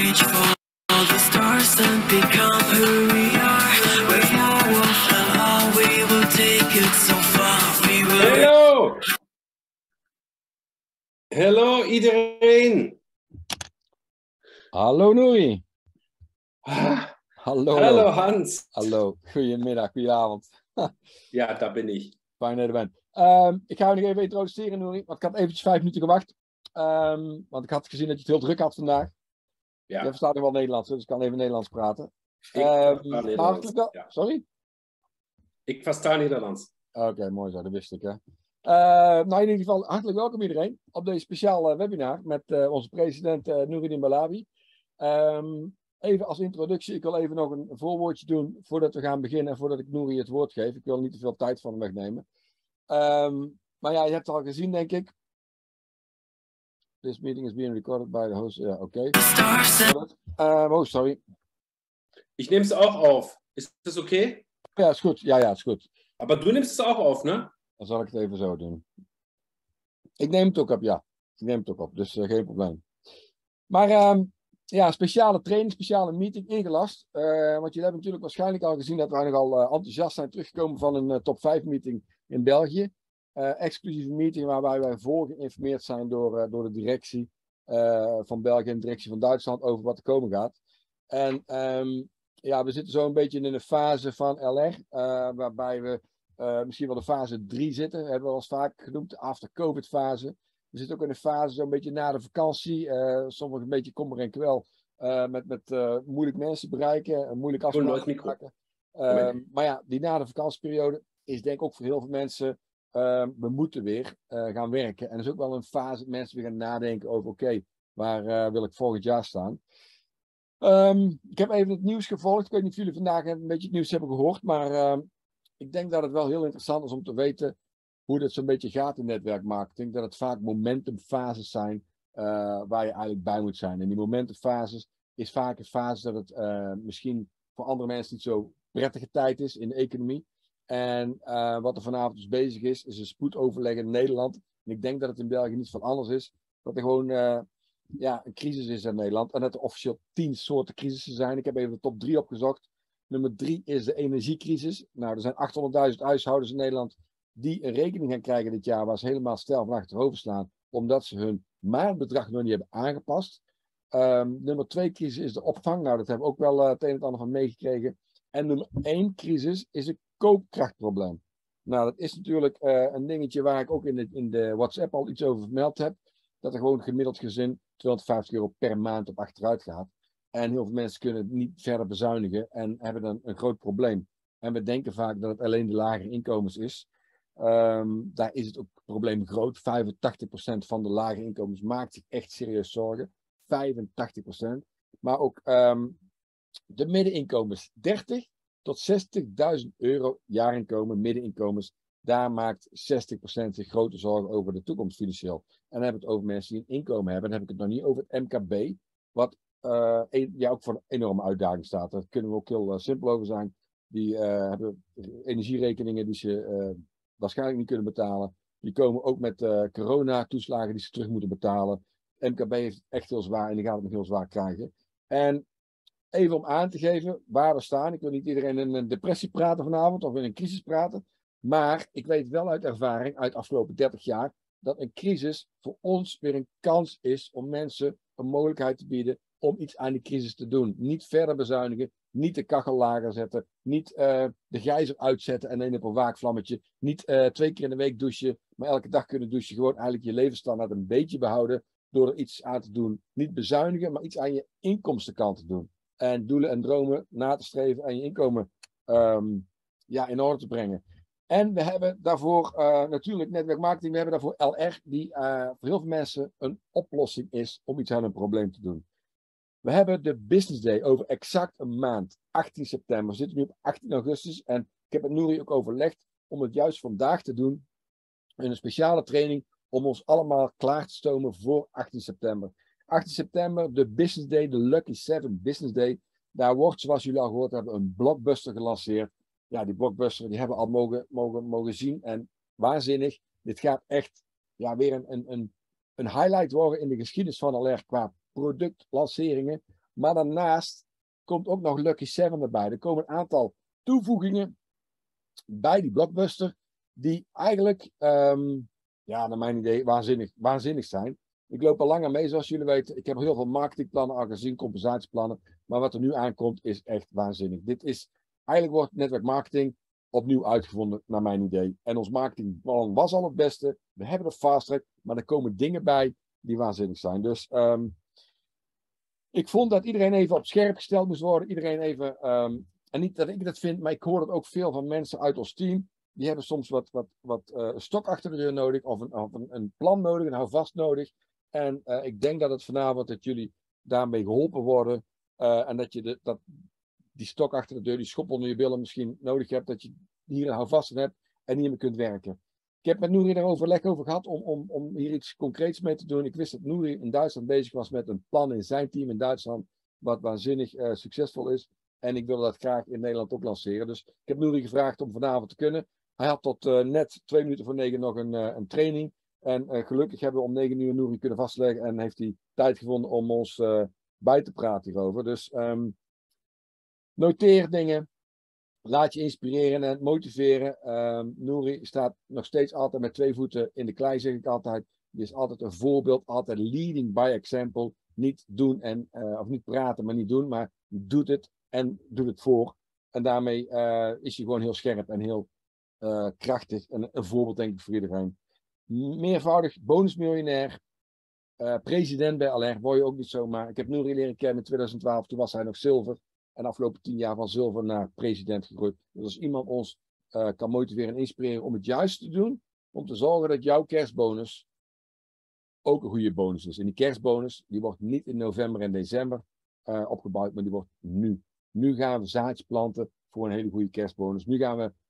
reach for the stars and become who we are. We will fly, we will take it so far. We will. Hallo! Hallo iedereen! Hallo Nouri. Ah, Hallo. hallo Hans! Hallo. Goedemiddag, goedenavond. Ja, daar ben ik. Fijn dat je er bent. Ik ga je nog even introduceren, Nouri. Want ik had eventjes 5 minuten gewacht. Want ik had gezien dat je het heel druk had vandaag. Ja, Je verstaat nog wel Nederlands, dus ik kan even Nederlands praten. ik versta Maar Nederlands. hartelijk wel. Ja. Sorry? Ik versta Nederlands. Oké, mooi zo, dat wist ik. Hè. Nou, in ieder geval, hartelijk welkom iedereen op deze speciale webinar met onze president Noureddin Balabi. Even als introductie, ik wil even nog een voorwoordje doen voordat we gaan beginnen en voordat ik Nouri het woord geef. Ik wil niet te veel tijd van hem wegnemen. Maar ja, je hebt het al gezien, denk ik. This meeting is being recorded by the host. Ja, oké. Oh, sorry. Ich nehme es auch auf. Ist das okay? Ja, is goed. Ja, is goed. Aber du nimmst es auch auf, ne? Dan zal ik het even zo doen. Ik neem het ook op, ja. Ik neem het ook op, dus geen probleem. Maar ja, speciale training, speciale meeting ingelast. Want jullie hebben natuurlijk waarschijnlijk al gezien dat wij nogal enthousiast zijn teruggekomen van een top 5 meeting in België. Exclusieve meeting waarbij wij voorgeïnformeerd zijn door de directie van België en de directie van Duitsland over wat er komen gaat. En ja, we zitten zo een beetje in een fase van LR, waarbij we misschien wel de fase 3 zitten, hebben we al eens vaak genoemd, de after-covid fase. We zitten ook in een fase zo'n beetje na de vakantie, sommige een beetje kommer en kwel, met moeilijk mensen bereiken, moeilijk afspraken maken. Maar ja, die na de vakantieperiode is denk ik ook voor heel veel mensen, we moeten weer gaan werken. En dat is ook wel een fase dat mensen weer gaan nadenken over, oké, waar wil ik volgend jaar staan? Ik heb even het nieuws gevolgd. Ik weet niet of jullie vandaag een beetje het nieuws hebben gehoord, maar ik denk dat het wel heel interessant is om te weten hoe dat zo'n beetje gaat in netwerkmarketing. Dat het vaak momentumfases zijn waar je eigenlijk bij moet zijn. En die momentumfases is vaak een fase dat het misschien voor andere mensen niet zo prettige tijd is in de economie. En wat er vanavond dus bezig is een spoedoverleg in Nederland. En ik denk dat het in België niet van anders is. Dat er gewoon ja, een crisis is in Nederland. En dat er officieel 10 soorten crisissen zijn. Ik heb even de top 3 opgezocht. Nummer 3 is de energiecrisis. Nou, er zijn 800.000 huishoudens in Nederland die een rekening gaan krijgen dit jaar waar ze helemaal stijl van achterover slaan, omdat ze hun maandbedrag nog niet hebben aangepast. Nummer 2 crisis is de opvang. Nou, dat hebben we ook wel het een en ander van meegekregen. En nummer 1 crisis is een koopkrachtprobleem. Nou, dat is natuurlijk een dingetje waar ik ook in de WhatsApp al iets over vermeld heb. Dat er gewoon gemiddeld gezin €250 per maand op achteruit gaat. En heel veel mensen kunnen het niet verder bezuinigen en hebben dan een groot probleem. En we denken vaak dat het alleen de lagere inkomens is. Daar is het ook probleem groot. 85% van de lage inkomens maakt zich echt serieus zorgen. 85%. Maar ook de middeninkomens. 30 tot 60.000 euro jaarinkomen, middeninkomens. Daar maakt 60% zich grote zorgen over de toekomst financieel. En dan hebben we het over mensen die een inkomen hebben. Dan heb ik het nog niet over het MKB. Wat ja, ook voor een enorme uitdaging staat. Daar kunnen we ook heel simpel over zijn. Die hebben energierekeningen die ze waarschijnlijk niet kunnen betalen. Die komen ook met corona-toeslagen die ze terug moeten betalen. MKB heeft het echt heel zwaar en die gaat het nog heel zwaar krijgen. En even om aan te geven waar we staan. Ik wil niet iedereen in een depressie praten vanavond of in een crisis praten. Maar ik weet wel uit ervaring, uit de afgelopen 30 jaar, dat een crisis voor ons weer een kans is om mensen een mogelijkheid te bieden om iets aan die crisis te doen. Niet verder bezuinigen, niet de kachel lager zetten, niet de gijzer uitzetten en een op een waakvlammetje. Niet 2 keer in de week douchen, maar elke dag kunnen douchen. Gewoon eigenlijk je levensstandaard een beetje behouden door er iets aan te doen. Niet bezuinigen, maar iets aan je inkomstenkant te doen. En doelen en dromen na te streven en je inkomen ja, in orde te brengen. En we hebben daarvoor natuurlijk netwerkmarketing, we hebben daarvoor LR, die voor heel veel mensen een oplossing is om iets aan een probleem te doen. We hebben de Business Day over exact een maand, 18 september. We zitten nu op 18 augustus en ik heb met Nouri ook overlegd om het juist vandaag te doen. In een speciale training om ons allemaal klaar te stomen voor 18 september. 18 september, de Business Day, de Lucky 7 Business Day. Daar wordt, zoals jullie al gehoord hebben, een blockbuster gelanceerd. Ja, die blockbuster die hebben we al mogen zien en waanzinnig. Dit gaat echt ja, weer een highlight worden in de geschiedenis van LR qua productlanceringen. Maar daarnaast komt ook nog Lucky 7 erbij. Er komen een aantal toevoegingen bij die blockbuster die eigenlijk, naar mijn idee, waanzinnig zijn. Ik loop al langer mee, zoals jullie weten. Ik heb heel veel marketingplannen al gezien, compensatieplannen. Maar wat er nu aankomt is echt waanzinnig. Eigenlijk wordt netwerkmarketing opnieuw uitgevonden, naar mijn idee. En ons marketingplan was al het beste. We hebben de fast track, maar er komen dingen bij die waanzinnig zijn. Dus ik vond dat iedereen even op scherp gesteld moest worden. Iedereen even, en niet dat ik dat vind, maar ik hoor het ook veel van mensen uit ons team. Die hebben soms wat stok achter de deur nodig, of een plan nodig, een houvast nodig. En ik denk dat het vanavond dat jullie daarmee geholpen worden. En dat je die stok achter de deur, die schop onder je billen misschien nodig hebt. Dat je hier een houvast in hebt en hiermee kunt werken. Ik heb met Nouri er overleg over gehad om hier iets concreets mee te doen. Ik wist dat Nouri in Duitsland bezig was met een plan in zijn team in Duitsland. Wat waanzinnig succesvol is. En ik wilde dat graag in Nederland ook lanceren. Dus ik heb Nouri gevraagd om vanavond te kunnen. Hij had tot net 2 minuten voor 9 nog een training. En gelukkig hebben we om 9 uur Nouri kunnen vastleggen. En heeft hij tijd gevonden om ons bij te praten hierover. Dus noteer dingen. Laat je inspireren en motiveren. Nouri staat nog steeds altijd met 2 voeten in de klei, zeg ik altijd. Die is altijd een voorbeeld. Altijd leading by example. Niet doen of niet praten, maar niet doen. Maar doet het en doet het voor. En daarmee is hij gewoon heel scherp en heel krachtig. En een voorbeeld denk ik voor iedereen. Meervoudig bonusmiljonair. President bij LR word je ook niet zomaar. Ik heb Nouri leren kennen in 2012. Toen was hij nog zilver. En de afgelopen 10 jaar van zilver naar president gegroeid. Dus als iemand ons kan motiveren en inspireren om het juiste te doen. Om te zorgen dat jouw kerstbonus ook een goede bonus is. En die kerstbonus die wordt niet in november en december opgebouwd. Maar die wordt nu. Nu gaan we zaadjes planten voor een hele goede kerstbonus. Nu gaan we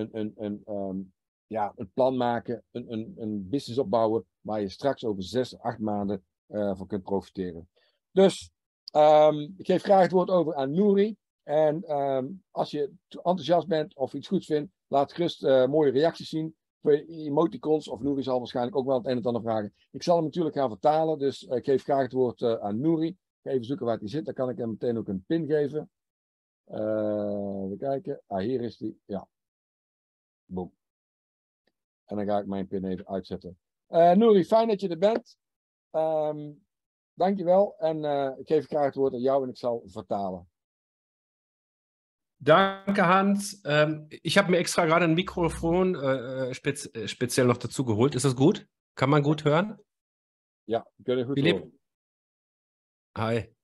een plan maken. Een business opbouwen. Waar je straks over 6, 8 maanden van kunt profiteren. Dus ik geef graag het woord over aan Nouri. En als je enthousiast bent of iets goeds vindt, laat gerust mooie reacties zien. Emoticons, of Nouri zal waarschijnlijk ook wel het een en ander vragen. Ik zal hem natuurlijk gaan vertalen, dus ik geef graag het woord aan Nouri. Ik ga even zoeken waar hij zit, dan kan ik hem meteen ook een pin geven. Even kijken. Hier is hij. Ja. Boom. En dan ga ik mijn pin even uitzetten. Nouri, fijn dat je er bent. Dankjewel. En ik geef graag het woord aan jou en ik zal vertalen. Danke, Hans. Ich habe mir extra gerade ein Mikrofon speziell noch dazu geholt. Ist das gut? Kann man gut hören? Ja, ik kan je goed Philipp? horen. Hi.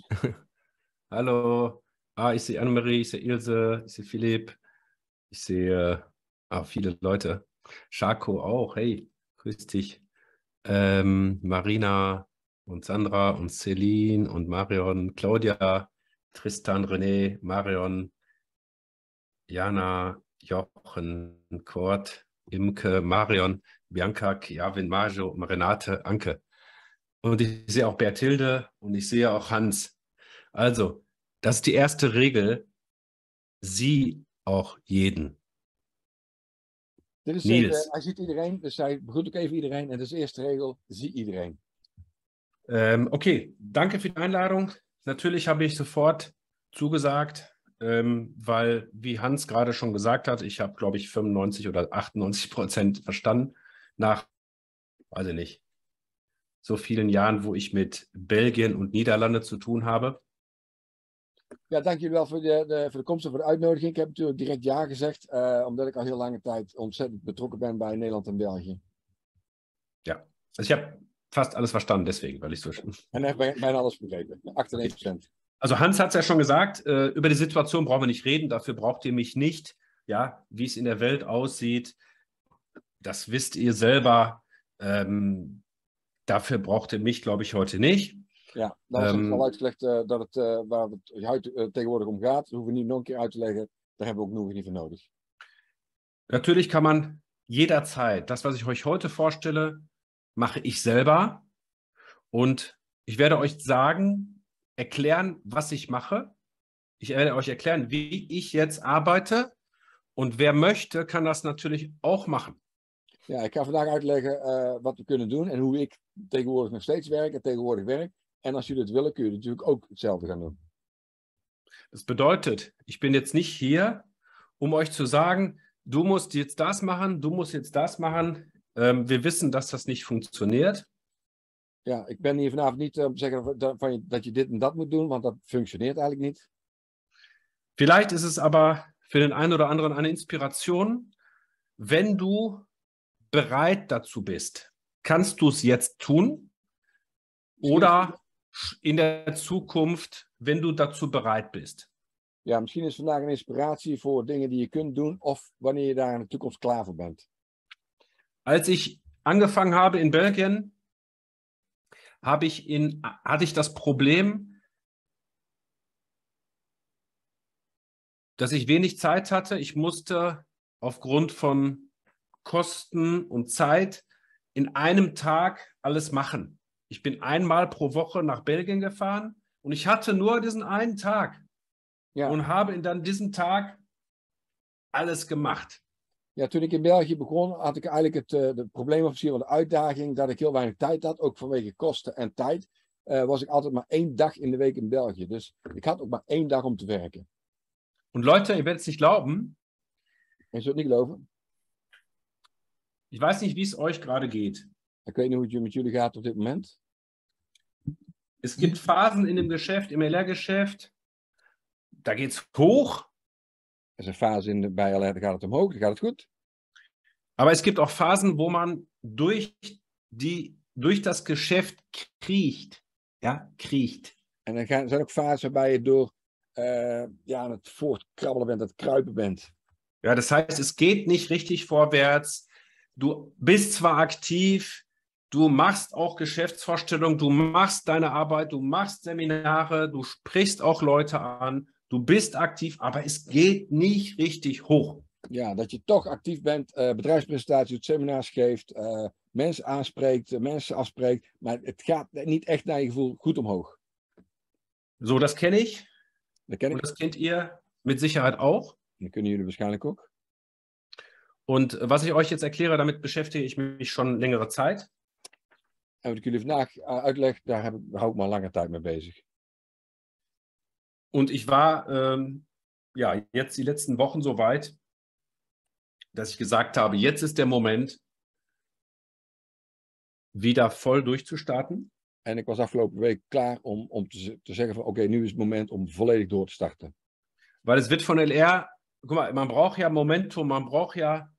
Hallo. Ich sehe Annemarie, ich sehe Ilse, ich sehe Philipp, ich sehe viele Leute. Schako auch, hey, grüß dich. Marina und Sandra und Celine und Marion, Claudia, Tristan, René, Marion, Jana, Jochen, Kurt, Imke, Marion, Bianca, Javin, Majo, Renate, Anke. Und ich sehe auch Berthilde und ich sehe auch Hans. Also, das ist die erste Regel. Sieh auch jeden. Dit is Niels. even, hij ziet iedereen, dus hij begroet ook even iedereen. En dat is de eerste regel, zie iedereen. Okay, danke für die Einladung. Natürlich habe ich sofort zugesagt, weil, wie Hans gerade schon gesagt hat, ich habe, glaube ich, 95 oder 98% verstanden nach, weiß ich nicht, so vielen Jahren, wo ich mit Belgien und Niederlande zu tun habe. Ja, dank jullie wel voor de komst en voor de uitnodiging. Ik heb natuurlijk direct ja gezegd, omdat ik al heel lange tijd ontzettend betrokken ben bij Nederland en België. Ja, also ich habe fast alles verstanden, deswegen, weil ich so... En heb bijna alles begrepen, 98%. Also Hans hat es ja schon gesagt, über die Situation brauchen wir nicht reden, dafür braucht ihr mich nicht, ja, wie es in der Welt aussieht, das wisst ihr selber, dafür braucht ihr mich, glaube ich, heute nicht. Ja, dat is al uitgelegd dat waar het tegenwoordig om gaat. Dat hoeven we niet nog een keer uit te leggen. Daar hebben we ook nog niet voor nodig. Natürlich kann man jederzeit, das, was ich euch heute vorstelle, mache ich selber. Und ich werde euch erklären, was ich mache. Ich werde euch erklären, wie ich jetzt arbeite. Und wer möchte, kann das natürlich auch machen. Ja, ik ga vandaag uitleggen wat we kunnen doen en hoe ik tegenwoordig nog steeds werk en tegenwoordig werk. En als jullie het willen, kun je natuurlijk ook hetzelfde gaan doen. Das bedeutet, ich bin jetzt nicht hier, um euch zu sagen, du musst jetzt das machen, du musst jetzt das machen. Wir wissen, dass das nicht funktioniert. Ja, ik ben hier vanavond niet om te zeggen dat je dit en dat moet doen, want dat functioneert eigenlijk niet. Vielleicht ist es aber für den einen oder anderen eine Inspiration, wenn du bereit dazu bist. Kannst du es jetzt tun oder in der Zukunft, wenn du dazu bereit bist? Ja, misschien is vandaag een inspiratie voor dingen die je kunt doen of wanneer je daar in de toekomst klaar voor bent. Als ich angefangen habe in Belgien, hatte ich das Problem, dass ich wenig Zeit hatte. Ich musste aufgrund von Kosten und Zeit in einem Tag alles machen. Ich bin einmal pro Woche nach Belgien gefahren und ich hatte nur diesen einen Tag und habe dann diesen Tag alles gemacht. Ja, toen ik in België begon, had ik eigenlijk het probleem of misschien wel de uitdaging dat ik heel weinig tijd had, ook vanwege kosten en tijd. Was ik altijd maar 1 dag in de week in België. Dus ik had ook maar 1 dag om te werken. Und Leute, ihr werdet es nicht glauben. En je zult het niet geloven. Ich weiß nicht, wie es euch gerade geht. Ik weet niet hoe het met jullie gaat op dit moment. Es gibt Phasen in dem Geschäft, im LR-Geschäft, da geht es hoch. Er is een fase bij LR, dan gaat het omhoog, dan gaat het goed. Aber es gibt auch Phasen, wo man durch das Geschäft kriecht. Ja, kriecht. En er zijn ook fases waarbij je door aan het voortkrabbelen bent, aan het kruipen bent. Ja, das heißt, es geht nicht richtig vorwärts. Du bist zwar aktiv, du machst auch Geschäftsvorstellungen, du machst deine Arbeit, du machst Seminare, du sprichst auch Leute an, du bist aktiv, aber es geht nicht richtig hoch. Ja, dat je toch actief bent, bedrijfspresentaties doet, seminars geeft, mensen aanspreekt, mensen afspreekt, maar het gaat niet echt naar je gevoel goed omhoog. So, das kenne ich. Dat ken ik. Und das kennt ihr mit Sicherheit auch. Dat kunnen jullie waarschijnlijk ook. Und was ich euch jetzt erkläre, damit beschäftige ich mich schon längere Zeit. En wat ik jullie vandaag uitleg, daar hou ik maar lange tijd mee bezig. Und ich war jetzt die letzten Wochen so weit, dass ich gesagt habe, jetzt ist der Moment, wieder voll durchzustarten. En ik was afgelopen week klaar om te zeggen van oké, nu is het moment om volledig door te starten. Weil es wird von LR, guck mal, man braucht ja Momentum, man braucht ja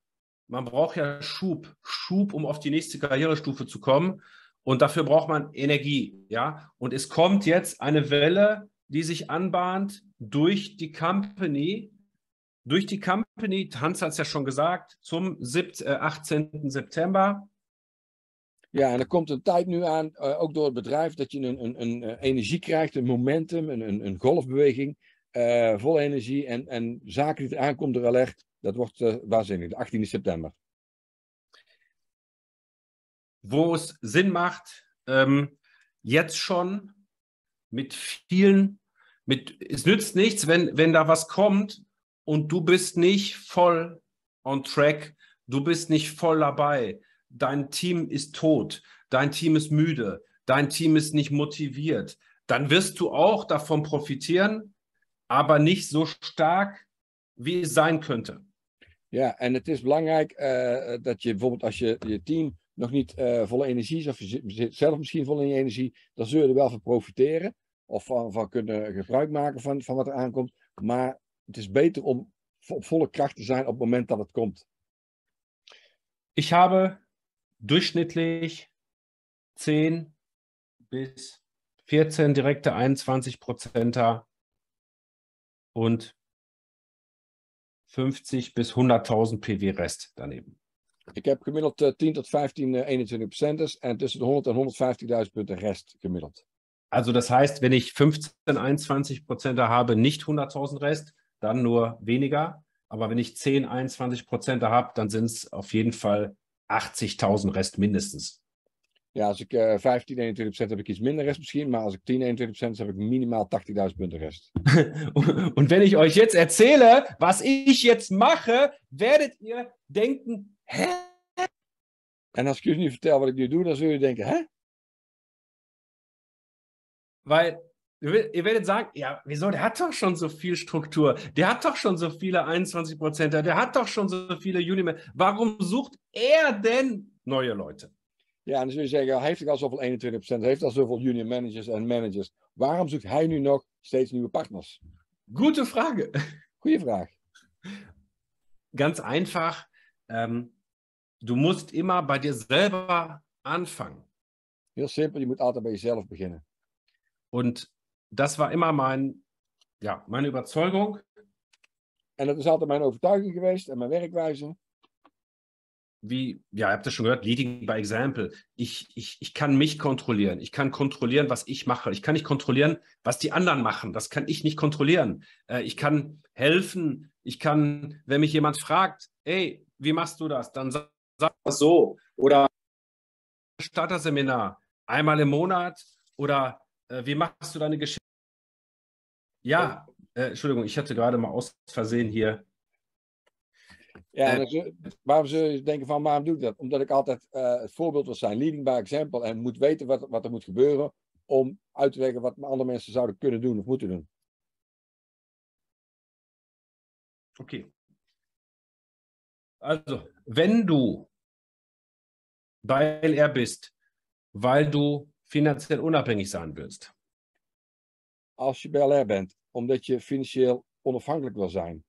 Schub, um auf die nächste Karrierestufe zu kommen. Und dafür braucht man Energie, ja. Und es kommt jetzt eine Welle, die sich anbahnt durch die Company. Hans hat es ja schon gesagt, zum 18. September. Ja, en er komt een tijd nu aan, ook door het bedrijf, dat je een energie krijgt, een momentum, een golfbeweging, vol energie en zaken die eraan komt door LR, dat wordt waanzinnig, de 18 september. Wo es Sinn macht, jetzt schon es nützt nichts, wenn da was kommt und du bist nicht voll on track, du bist nicht voll dabei. Dein Team ist tot, dein Team ist müde, dein Team ist nicht motiviert. Dann wirst du auch davon profitieren, aber nicht so stark, wie es sein könnte. Ja, en het is belangrijk dat je bijvoorbeeld als je team nog niet volle energie is, of je zit zelf misschien vol in je energie, dan zul je er wel van profiteren. Of van kunnen gebruik maken van wat er aankomt. Maar het is beter om op volle kracht te zijn op het moment dat het komt. Ich habe durchschnittlich 10 bis 14 direkte 21%er und 50 bis 100.000 PW Rest daneben. Ik heb gemiddeld 10 tot 15 21%ers en tussen de 100 en 150.000 punten rest gemiddeld. Also das heißt, wenn ich 15, 21%er habe, nicht 100.000 Rest, dann nur weniger. Aber wenn ich 10, 21%er habe, dann sind es auf jeden Fall 80.000 Rest mindestens. Ja, als ik 15, 21% heb ik iets minder rest misschien, maar als ik 10, 21% heb ik minimaal 80.000 punten rest. Und wenn ich euch jetzt erzähle, was ich jetzt mache, werdet ihr denken, hä? En als ik jullie nu vertel wat ik nu doe, dan zul je denken, hè? Weil ihr werdet sagen, ja, wieso, der hat doch schon so viel Struktur, der hat doch schon so viele 21%er, der hat doch schon so viele Uniman. Warum sucht er denn neue Leute? Ja, en dan zul je zeggen, hij heeft toch al zoveel 21%, hij heeft al zoveel junior managers en managers. Waarom zoekt hij nu nog steeds nieuwe partners? Gute Frage. Goeie vraag. Ganz einfach, du musst immer bei dir selber anfangen. Heel simpel, je moet altijd bij jezelf beginnen. Und das war immer meine Überzeugung. En dat is altijd mijn overtuiging geweest en mijn werkwijze. Wie, ja, ihr habt das schon gehört, Leading by Example. Ich kann mich kontrollieren. Ich kann kontrollieren, was ich mache. Ich kann nicht kontrollieren, was die anderen machen. Das kann ich nicht kontrollieren. Ich kann helfen. Ich kann, wenn mich jemand fragt, hey, wie machst du das? Dann sag das so. Oder Starterseminar, einmal im Monat. Oder wie machst du deine Geschichte? Ja, Entschuldigung, ich hatte gerade mal aus Versehen hier. Ja, waarom zul je denken van, waarom doe ik dat? Omdat ik altijd het voorbeeld wil zijn, leading by example, en moet weten wat er moet gebeuren om uit te leggen wat andere mensen zouden kunnen doen of moeten doen. Okay. Also, wenn du bei LR bist, weil du finanziell unabhängig sein willst. Als je bij LR bent, omdat je financieel onafhankelijk wil zijn.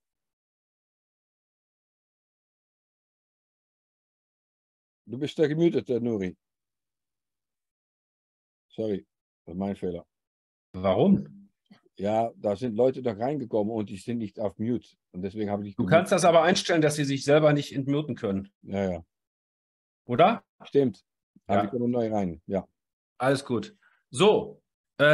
Du bist gemutet, Nouri. Sorry, das ist mein Fehler. Warum? Ja, da sind Leute doch reingekommen und die sind nicht auf Mute. Und deswegen habe ich nicht Du kannst das aber einstellen, dass sie sich selber nicht entmuten können. Ja, ja. Oder? Stimmt. Aber Ja. die kommen neu rein. Ja. Alles gut. So,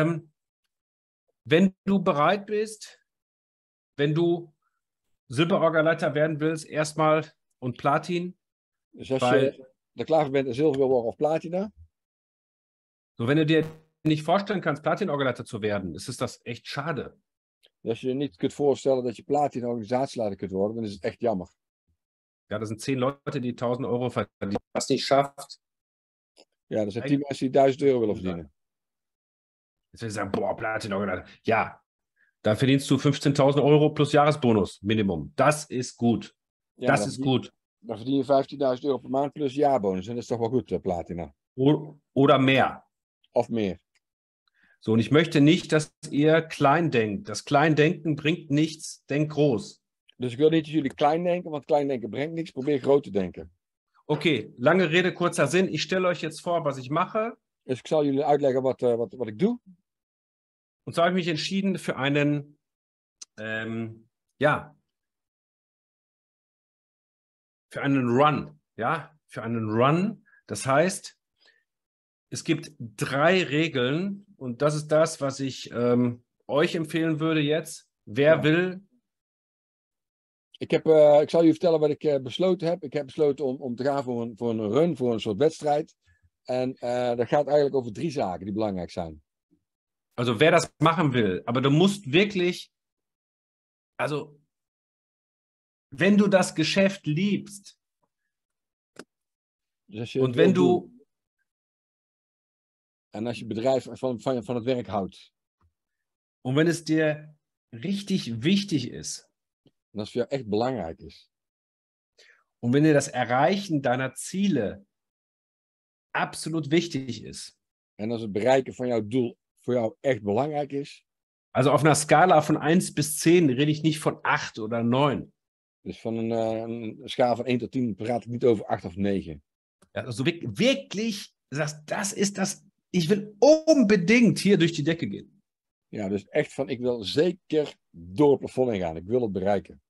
wenn du bereit bist, wenn du Silberorgeleiter werden willst, erstmal und Platin, Dus als weil, je er klaar voor bent en zilver wil worden of platina, so wenn du dir nicht vorstellen kannst, Platin-Orgeleiter zu werden, ist das echt schade. als je je niet kunt voorstellen dat je platina organisatieleider kunt worden, dan is het echt jammer. Ja, das sind 10 Leute, die 1.000 Euro verdienen. Was nicht schafft. Ja, er zijn 10 mensen die 1000 euro willen verdienen. Jetzt will ich sagen, boah, Platin-Orgeleiter. Ja, da verdienst du 15.000 Euro plus Jahresbonus, Minimum. Das ist gut. Ja, Das dan ist verdien- gut. Dan verdien je 15.000 euro per maand plus jaarbonus. En dat is toch wel goed, platina. Oder mehr. Of meer. So, und ich möchte nicht, dass ihr klein denkt. Das Kleindenken bringt nichts, denkt groß. Dus ik wil niet dat jullie klein denken, want klein denken brengt niks. Probeer groot te denken. Okay, lange Rede, kurzer Sinn. Ich stelle euch jetzt vor, was ich mache. Dus ik zal jullie uitleggen wat ik doe. Und zwar habe ich mich entschieden für einen, für einen Run. Ja, für einen Run. Das heißt, es gibt 3 Regeln und das ist das, was ich euch empfehlen würde jetzt. Wer Ja. will, Ik zal jullie vertellen wat ik besloten heb. Ik heb besloten om te gaan voor een run, voor een soort wedstrijd. En dat gaat eigenlijk over 3 zaken die belangrijk zijn. also wer das machen will, aber du musst wirklich, also wenn du das Geschäft liebst Dus als je und het wenn wil du, doen, en als je bedrijf van het werk houdt. und wenn es dir richtig wichtig ist En als het voor jou echt belangrijk is. und wenn dir das Erreichen deiner Ziele absolut wichtig ist, En als het bereiken van jouw doel voor jou echt belangrijk is. also auf einer Skala von 1 bis 10 rede ich nicht von 8 oder 9. Dus van een schaal van 1 tot 10 praat ik niet over 8 of 9. Ja, also wirklich, das ist das, ich will unbedingt hier durch die Decke gehen. Ja, dus echt van ik wil zeker door het plafond heen gaan. Ik wil het bereiken.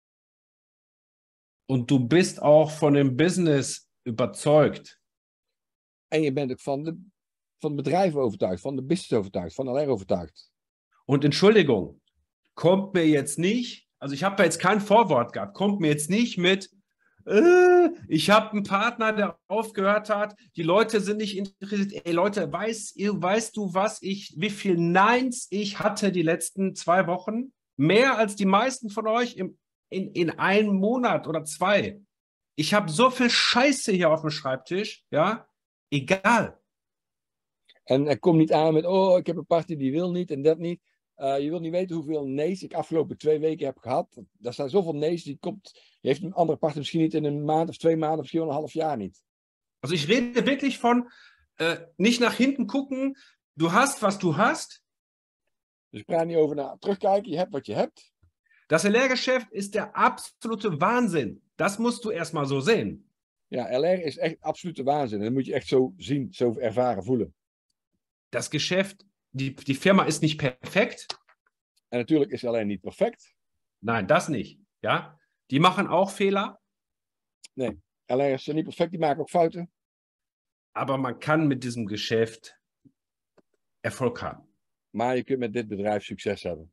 Und du bist auch von dem Business überzeugt. En je bent ook van het bedrijf overtuigd, van de business overtuigd, van LR overtuigd. Und Entschuldigung, kommt mir jetzt nicht, also ich habe da jetzt kein Vorwort gehabt, kommt mir jetzt nicht mit, ich habe einen Partner, der aufgehört hat, die Leute sind nicht interessiert. Ey Leute, weißt du, wie viel Neins ich hatte die letzten 2 Wochen? Mehr als die meisten von euch in einem Monat oder 2. Ich habe so viel Scheiße hier auf dem Schreibtisch, ja, egal. En kom niet aan met, oh, ik heb een partner die wil niet en dat niet. Je wilt niet weten hoeveel nee's ik afgelopen 2 weken heb gehad. Er zijn zoveel nee's, je heeft een andere partner misschien niet in een maand of 2 maanden, of misschien wel een half jaar niet. Also ich rede wirklich von nicht nach hinten gucken, du hast, was du hast. Dus ik praat niet over naar terugkijken, je hebt wat je hebt. Das LR-Geschäft ist der absolute Wahnsinn. Das musst du erstmal so sehen. Ja, LR is echt absolute waanzin. En dat moet je echt zo zien, zo ervaren, voelen. Das Geschäft, die Firma ist nicht perfekt. En natuurlijk is LR niet perfect. Nein, das nicht. Ja? Die machen auch Fehler. LR is niet perfect, die maken ook fouten. Aber man kann mit diesem Geschäft Erfolg haben. Maar je kunt met dit bedrijf succes hebben.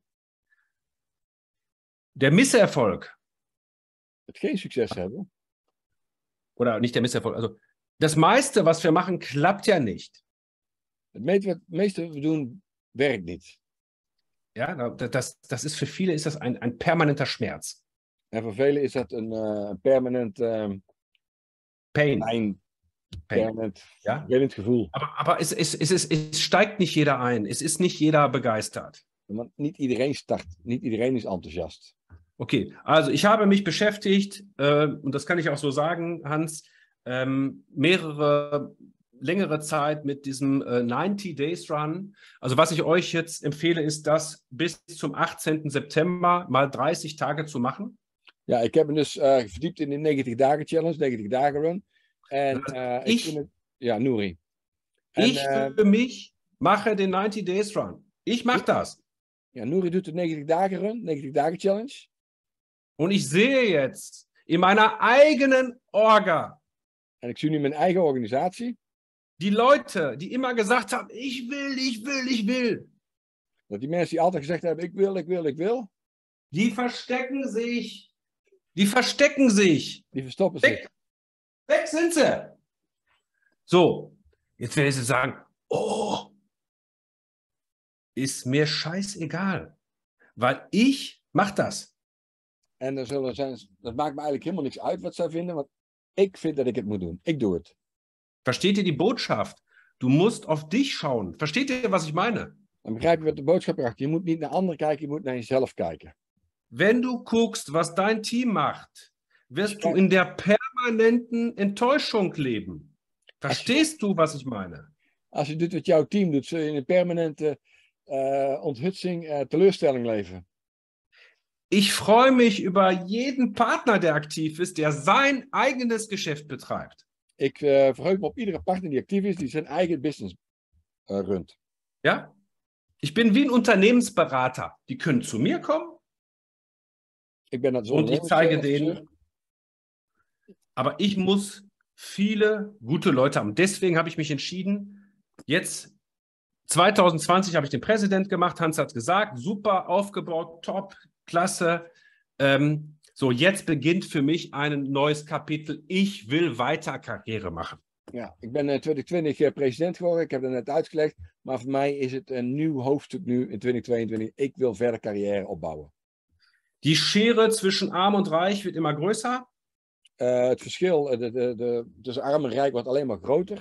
Der Misserfolg, Het geen succes hebben. oder nicht der Misserfolg, also das meiste, was wir machen, klappt ja nicht. Het meeste wat we doen, werkt niet. Ja, das ist für viele ist das ein permanenter Schmerz. En voor velen is dat een permanent Pain. permanent Ja? vervelend gevoel. Aber es steigt nicht jeder ein. Es ist nicht jeder begeistert. Want niet iedereen start, niet iedereen is enthousiast. Okay, also ich habe mich beschäftigt, und das kann ich auch so sagen, Hans, längere Zeit mit diesem 90 Days Run. Also was ich euch jetzt empfehle, ist das bis zum 18. September mal 30 Tage zu machen. Ja, ik heb me dus verdiept in de 90 dagen challenge, 90 dagen run. En ik vind het, ja, Nouri. Ich für mich mache den 90 Days Run. Ich mache das. Ja, Nouri doet de 90 dagen run, 90 dagen challenge. Und ich sehe jetzt in meiner eigenen Orga En ik zie nu mijn eigen organisatie. die Leute, die immer gesagt haben, ich will. Dat die mensen die altijd gezegd hebben, ik wil. Die verstecken sich. Die verstecken sich. Die verstoppen zich. Weg sind sie. So, jetzt werden sie sagen, oh, ist mir scheißegal. Weil ich mache das. En er zullen zijn, dat maakt me eigenlijk helemaal niks uit wat zij vinden, want ik vind dat ik het moet doen. Ik doe het. Versteht ihr die Botschaft? Du musst auf dich schauen. Versteht ihr, was ich meine? Dan begrijp je wat de boodschap erachter. Je moet niet naar anderen kijken, je moet naar jezelf kijken. Wenn du guckst, was dein Team macht, wirst du in der permanenten Enttäuschung leben. Verstehst du, was ich meine? Als je doet wat jouw team doet, zul je in een permanente onthutsing, teleurstelling leven. Ich freue mich über jeden Partner, der aktiv ist, der sein eigenes Geschäft betreibt. Ik verheug me op iedere partner die actief is, die zijn eigen business runt. Ja? Ich bin wie ein Unternehmensberater. Die können zu mir kommen Ik ben dat und ich zeige denen. Aber ich muss viele gute Leute haben. Deswegen habe ich mich entschieden, jetzt 2020 habe ich den Präsident gemacht. Hans hat gesagt, super aufgebaut, top, klasse. So, jetzt beginnt für mich ein neues Kapitel. Ich will weiter Karriere machen. Ja, ik ben in 2020 president geworden. Ik heb dat net uitgelegd. Maar voor mij is het een nieuw hoofdstuk nu in 2022. Ik wil verder carrière opbouwen. Die Schere zwischen arm und reich wird immer größer. Het verschil tussen arm en rijk wordt alleen maar groter.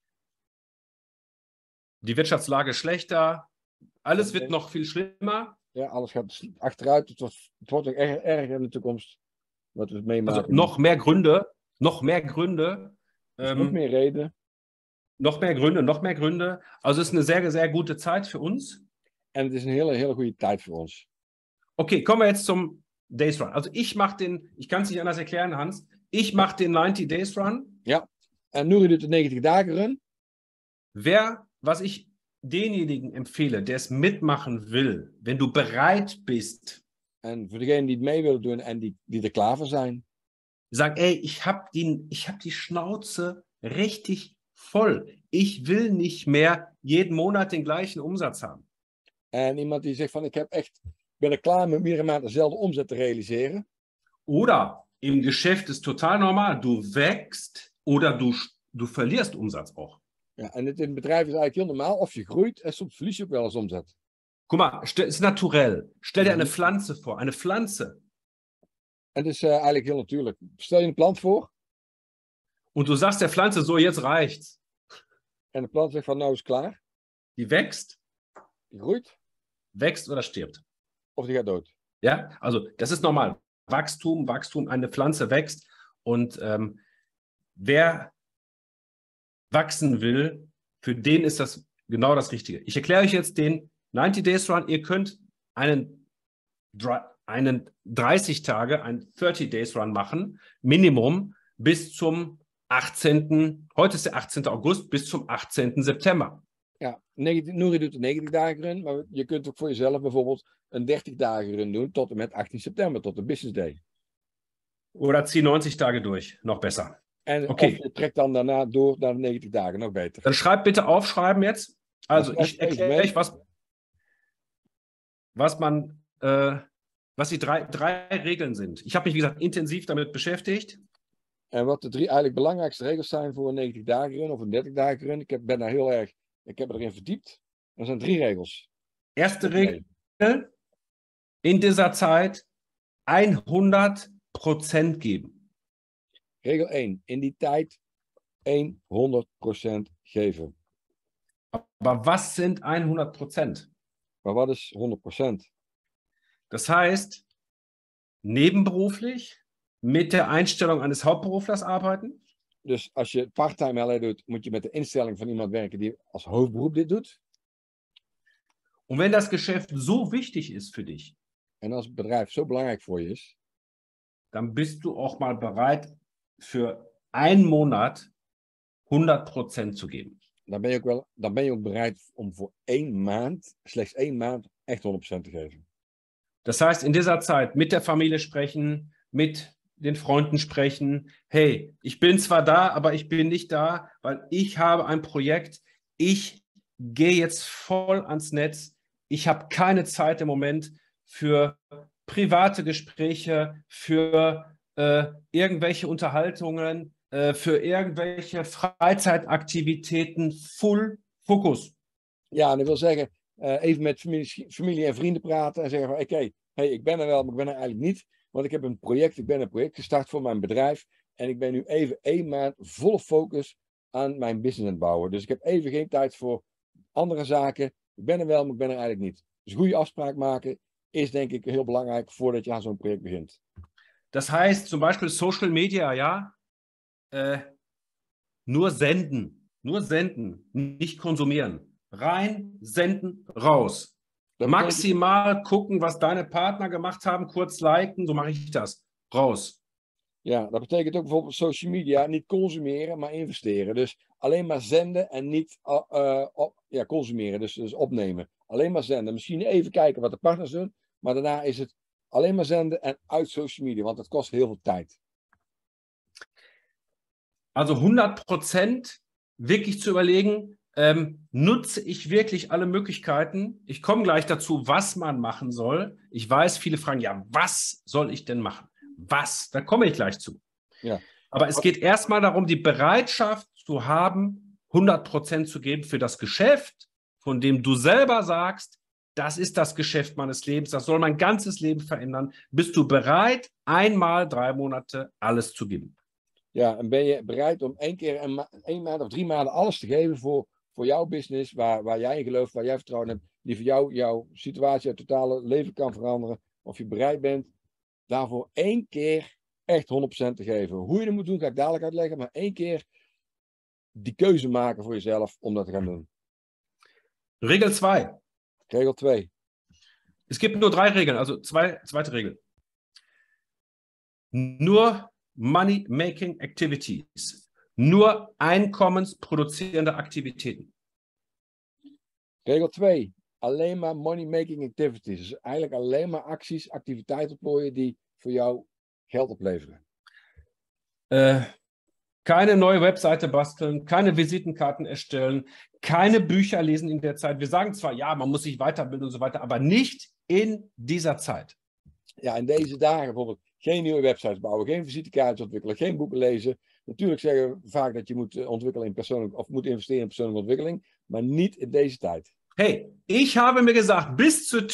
Die Wirtschaftslage schlechter. Alles wird noch viel schlimmer. Ja, alles gaat achteruit. Het wordt nog erger in de toekomst. Wat we meemaken. Also noch mehr Gründe. Nog meer redenen. Nog meer Gründe. Also es ist eine sehr, sehr gute Zeit für uns. En het is een hele goede tijd voor ons. Okay, kommen wir jetzt zum Days Run. Also ich kann es nicht anders erklären, Hans. Ich mache den 90 Days Run. Ja, en Nouri doet de 90 dagen run. Was ich denjenigen empfehle, der es mitmachen will, wenn du bereit bist. En voor degenen die het mee willen doen en die er klaar voor zijn. Sag, ey, ich hab die Schnauze richtig voll. Ich will nicht mehr jeden Monat den gleichen Umsatz haben. En iemand die zegt van, ik ben er klaar met iedere maand dezelfde omzet te realiseren. Oder im Geschäft ist total normal. Du wächst oder du verlierst Umsatz auch. Ja, en het in het bedrijf is eigenlijk heel normaal. Of je groeit en soms verlies je ook wel eens omzet. Guck mal, es ist naturell. Stell dir eine Pflanze vor. Eine Pflanze. En het is eigenlijk heel natuurlijk. Stel je een plant voor. Und du sagst der Pflanze, so, jetzt reicht's. En de plant zegt van, nou is het klaar. Die wächst, Die groeit wächst oder stirbt. of die gaat dood. Ja, also das ist normal. Wachstum, eine Pflanze wächst und wer wachsen will, für den ist das genau das Richtige. Ich erkläre euch jetzt den 90 Days Run. Ihr könnt einen 30 Tage, einen 30 Days Run machen, Minimum bis zum 18. Heute ist der 18. August, bis zum 18. September. Ja, Nouri doet de 90 dagen run, maar je kunt ook voor jezelf bijvoorbeeld een 30 dagen run doen tot en met 18 september, tot de business day. Oder zieh 90 Tage durch, noch besser. En Okay. of je trekt dan daarna door naar de 90 dagen, nog beter. Dann schreibt bitte aufschreiben jetzt. Also Was ich erkläre euch, was die drei Regeln sind. Ich habe mich, wie gesagt, intensiv damit beschäftigt. En wat de 3 eigenlijk belangrijkste regels zijn voor een 90 dagen run of een 30 dagen run, ik heb me erin verdiept. Er zijn 3 regels. Erste Regel, in dieser Zeit 100% geben. Regel 1, in die tijd 100% geven. Aber was sind 100%? Maar wat is 100%? Das heißt, nebenberuflich mit der Einstellung eines Hauptberuflers arbeiten. Dus als je parttime LA doet, moet je met de instelling van iemand werken die als hoofdberoep dit doet. Und wenn das Geschäft so wichtig ist für dich, En als het bedrijf zo belangrijk voor je is, dann bist du auch mal bereit, für einen Monat 100% zu geben. dan ben je ook bereid om voor 1 maand, slechts 1 maand, echt 100% te geven. Das heißt, in dieser Zeit mit der Familie sprechen, mit den Freunden sprechen. Hey, ich bin zwar da, aber ich bin nicht da, weil ich habe ein Projekt. Ich gehe jetzt voll ans Netz. Ich habe keine Zeit im Moment für private Gespräche, für irgendwelche Unterhaltungen, für irgendwelche Freizeitaktivitäten. Full Focus. Ja, en dat wil zeggen, even met familie en vrienden praten en zeggen van oké, hey, ik ben er wel, maar ik ben er eigenlijk niet. Want ik heb een project gestart voor mijn bedrijf. En ik ben nu even 1 maand volle focus aan mijn business aan het bouwen. Dus ik heb even geen tijd voor andere zaken. Ik ben er wel, maar ik ben er eigenlijk niet. Dus goede afspraak maken is denk ik heel belangrijk voordat je aan zo'n project begint. Das heißt zum Beispiel Social Media, ja, nur senden, nicht konsumieren. Rein, senden, raus. Maximal gucken, was deine Partner gemacht haben, kurz liken, so mache ich das. Raus. Ja, dat betekent ook bijvoorbeeld social media niet consumeren, maar investeren. Dus alleen maar zenden en niet consumeren, dus opnemen. Alleen maar zenden. Misschien even kijken wat de partners doen, maar daarna is het alleen maar zenden en uit social media, want dat kost heel veel tijd. Also 100% wirklich zu überlegen, nutze ich wirklich alle Möglichkeiten? Ich komme gleich dazu, was man machen soll. Ich weiß, viele fragen, ja, was soll ich denn machen? Was? Da komme ich gleich zu. Ja. Aber es geht erstmal darum, die Bereitschaft zu haben, 100% zu geben für das Geschäft, von dem du selber sagst, das ist das Geschäft meines Lebens, das soll mein ganzes Leben verändern. Bist du bereit, einmal 3 Monate alles zu geben? Ja, en ben je bereid om 1 maand of 3 maanden alles te geven voor jouw business, waar jij in gelooft, waar jij vertrouwen hebt, die voor jou, jouw situatie, jouw totale leven kan veranderen. Of je bereid bent daarvoor 1 keer echt 100% te geven. Hoe je dat moet doen, ga ik dadelijk uitleggen, maar 1 keer die keuze maken voor jezelf om dat te gaan doen. Regel 2. Regel 2. Es gibt nur 3 Regeln, also zweite Regel. Nur Money-Making Activities. Nur einkommensproduzierende Aktivitäten. Regel 2. Alleen maar money-making activities. Dus eigenlijk alleen maar acties, activiteiten ontplooien die voor jou geld opleveren. Keine neue Webseite basteln, keine Visitenkarten erstellen, keine Bücher lesen in der Zeit. Wir sagen zwar, ja, man muss sich weiterbilden und so weiter, aber nicht in dieser Zeit. Ja, in deze dagen bijvoorbeeld geen nieuwe websites bouwen, geen visitekaartjes ontwikkelen, geen boeken lezen. Natuurlijk zeggen we vaak dat je moet ontwikkelen in persoonlijk, of moet investeren in persoonlijke ontwikkeling, maar niet in deze tijd. Hey, ich habe mir gesagt, bis zur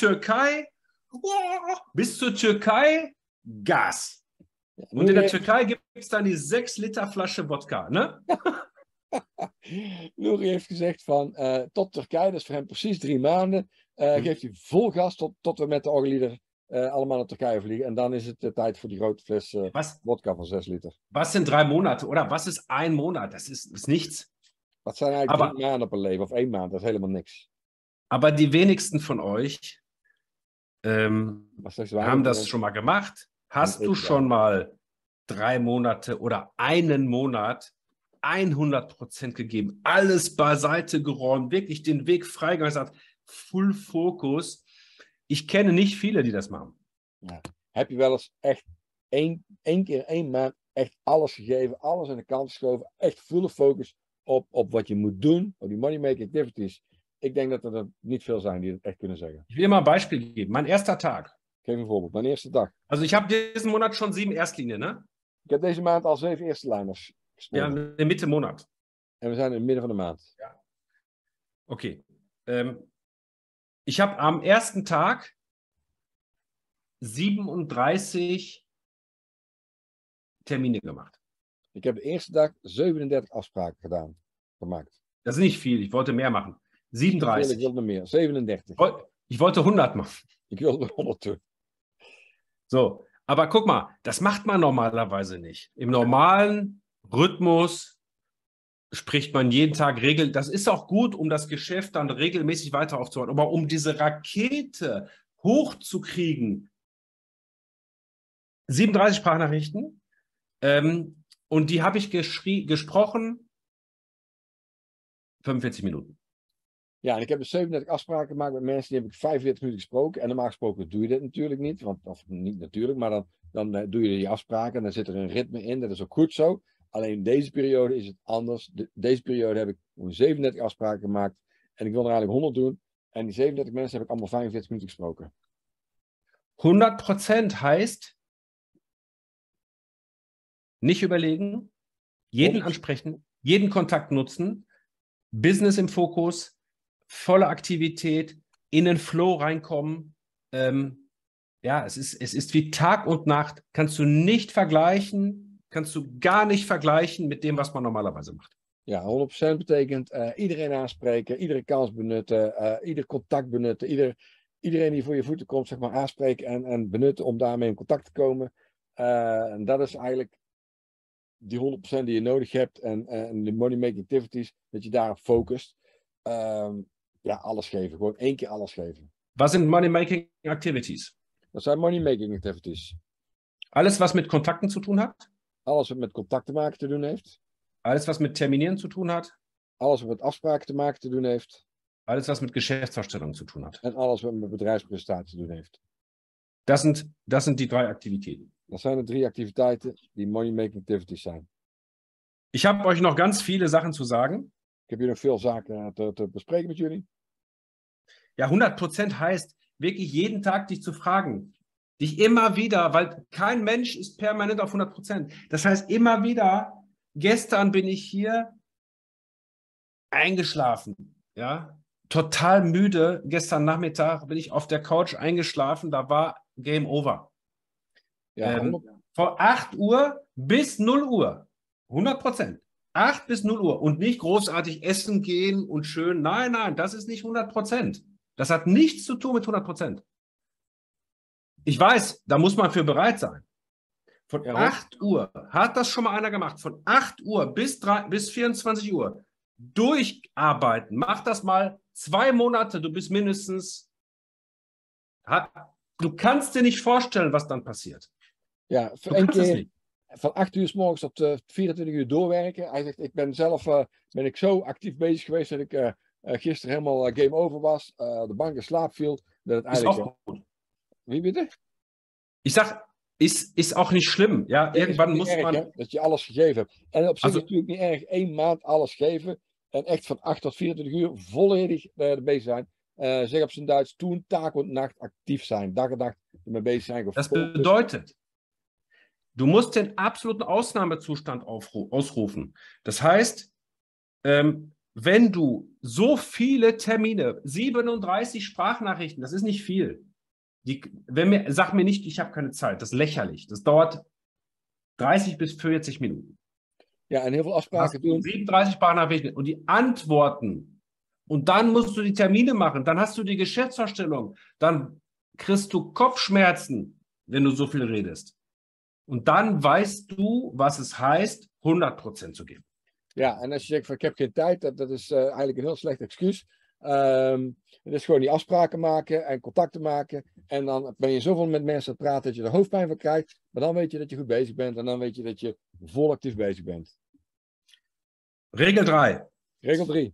Türkei, Gas. Ja, Und in der Türkei gibt es dann die 6 Liter Flasche Wodka, ne? Nouri heeft gezegd van tot Turkije, dat is voor hem precies 3 maanden. Geeft hij vol gas tot we met de orgellieder allemaal naar Turkije vliegen. En dan is het tijd voor die grote fles vodka van 6 liter. Was sind 3 Monate oder was ist ein Monat? Das ist nichts. Dat zijn eigenlijk 3 maanden op een leven of 1 maand. Dat is helemaal niks. Aber die wenigsten von euch haben das schon mal gemacht. Hast du schon mal 3 Monate oder einen Monat 100% gegeben, alles beiseite geräumt, wirklich den Weg freigemacht, full focus. Ich kenne nicht viele, die das machen. Ja. Heb je wel eens echt één keer 1 maand echt alles gegeven, alles aan de kant geschoven, echt full focus op wat je moet doen, op die money making activities? Ik denk dat er niet veel zijn die dat echt kunnen zeggen. Ich will mal ein Beispiel geben. Mein erster Tag. Geef een voorbeeld. Mijn eerste dag. Also ich habe diesen Monat schon 7 Erstlinien, ne? Ik heb deze maand al 7 eerste lijners Ja, gespeeld. in der Mitte Monat. En we zijn in het midden van de maand. Ja. Okay. Ich habe am ersten Tag 37 Termine gemacht. Ik heb de eerste dag 37 afspraken gemaakt. Das ist nicht viel. Ich wollte mehr machen. Ik 37. wilde meer. 37. Ich wollte 100 machen. Ik wilde 100 doen. So, aber guck mal, das macht man normalerweise nicht. Im normalen Rhythmus spricht man jeden Tag Regel. Das ist auch gut, um das Geschäft dann regelmäßig weiter aufzubauen. Aber um diese Rakete hochzukriegen, 37 Sprachnachrichten, und die habe ich gesprochen 45 Minuten. Ja, en ik heb dus 37 afspraken gemaakt met mensen, die heb ik 45 minuten gesproken. En normaal gesproken doe je dit natuurlijk niet, of niet natuurlijk, maar dan doe je die afspraken en dan zit er een ritme in. Dat is ook goed zo. Alleen deze periode is het anders. Deze periode heb ik 37 afspraken gemaakt en ik wil er eigenlijk 100 doen. En die 37 mensen heb ik allemaal 45 minuten gesproken. 100% heißt, nicht überlegen, jeden ansprechen, jeden Kontakt nutzen, Business im Fokus, volle Aktivität, in den Flow reinkommen. Ja, es ist wie Tag und Nacht. Kannst du nicht vergleichen, kannst du gar nicht vergleichen mit dem, was man normalerweise macht. Ja, 100% betekent iedereen aanspreken, iedere kans benutten, ieder contact benutten, iedereen die voor je voeten komt, zeg maar, aanspreken en benutten om daarmee in contact te komen. En dat is eigenlijk die 100% die je nodig hebt en de money making activities, dat je daarop focust. Ja, alles geven. Gewoon 1 keer alles geven. Was sind money making activities? Dat zijn money making activities. Alles, was mit Kontakten zu tun hat? Alles wat met contacten maken te doen heeft. Alles, was mit Terminieren zu tun hat? Alles wat met afspraken te maken te doen heeft. Alles, was mit Geschäftsvorstellungen zu tun hat. En alles wat met bedrijfspresentatie te doen heeft. Das sind die 3 Aktivitäten. Dat zijn de 3 activiteiten die money making activities zijn. Ich habe euch noch ganz viele Sachen zu sagen. Ik heb hier nog veel zaken te bespreken met jullie. Ja, 100% heißt, wirklich jeden Tag dich zu fragen. Dich immer wieder, weil kein Mensch ist permanent auf 100%. Das heißt, immer wieder, gestern bin ich hier eingeschlafen. Ja, total müde. Gestern Nachmittag bin ich auf der Couch eingeschlafen, da war Game Over. Ja, Von 8 Uhr bis 0 Uhr. 100%. 8 bis 0 Uhr. Und nicht großartig essen gehen und schön. Nein, das ist nicht 100%. Das hat nichts zu tun mit 100%. Ich weiß, da muss man für bereit sein. Von 8 Uhr, hat das schon mal einer gemacht, von 8 Uhr bis 24 Uhr durcharbeiten. Mach das mal 2 Monate, du bist mindestens... Du kannst dir nicht vorstellen, was dann passiert. Ja, één keer van 8 uur 's morgens tot 24 uur doorwerken. Hij zegt, ik ben zelf ben ik zo actief bezig geweest dat ik gisteren helemaal game over was. De bank in slaap viel. Dat het eigenlijk... Ist auch gut. Wie bitte? Ich sag, ist auch nicht schlimm. Ja, irgendwann muss man... Erg, dat je alles gegeven hebt. En op zich is het natuurlijk niet erg 1 maand alles geven. En echt van 8 tot 24 uur volledig bezig zijn. Zeg op zijn Duits, tun, Tag und Nacht actief zijn. Dag en nacht ermee bezig zijn. Das bedeutet, du musst den absoluten Ausnahmezustand ausrufen. Das heißt, wenn du so viele Termine, 37 Sprachnachrichten, das ist nicht viel. Sag mir nicht, ich habe keine Zeit, das ist lächerlich. Das dauert 30 bis 40 Minuten. Ja, en heel veel Hast afspraken du doen. 37 Partnerwege und die Antworten. Und dann musst du die Termine machen. Dann hast du die Geschäftsvorstellung. Dann kriegst du Kopfschmerzen, wenn du so viel redest. Und dann weißt du, was es heißt, 100% zu geben. Ja, en als je zegt van ik heb geen tijd, dat is eigenlijk een heel slecht excuus. Het is gewoon die afspraken maken en contacten maken. En dan ben je zoveel met mensen aan het praten dat je er hoofdpijn van krijgt. Maar dan weet je dat je goed bezig bent en dan weet je dat je vol actief bezig bent. Regel 3. Regel 3.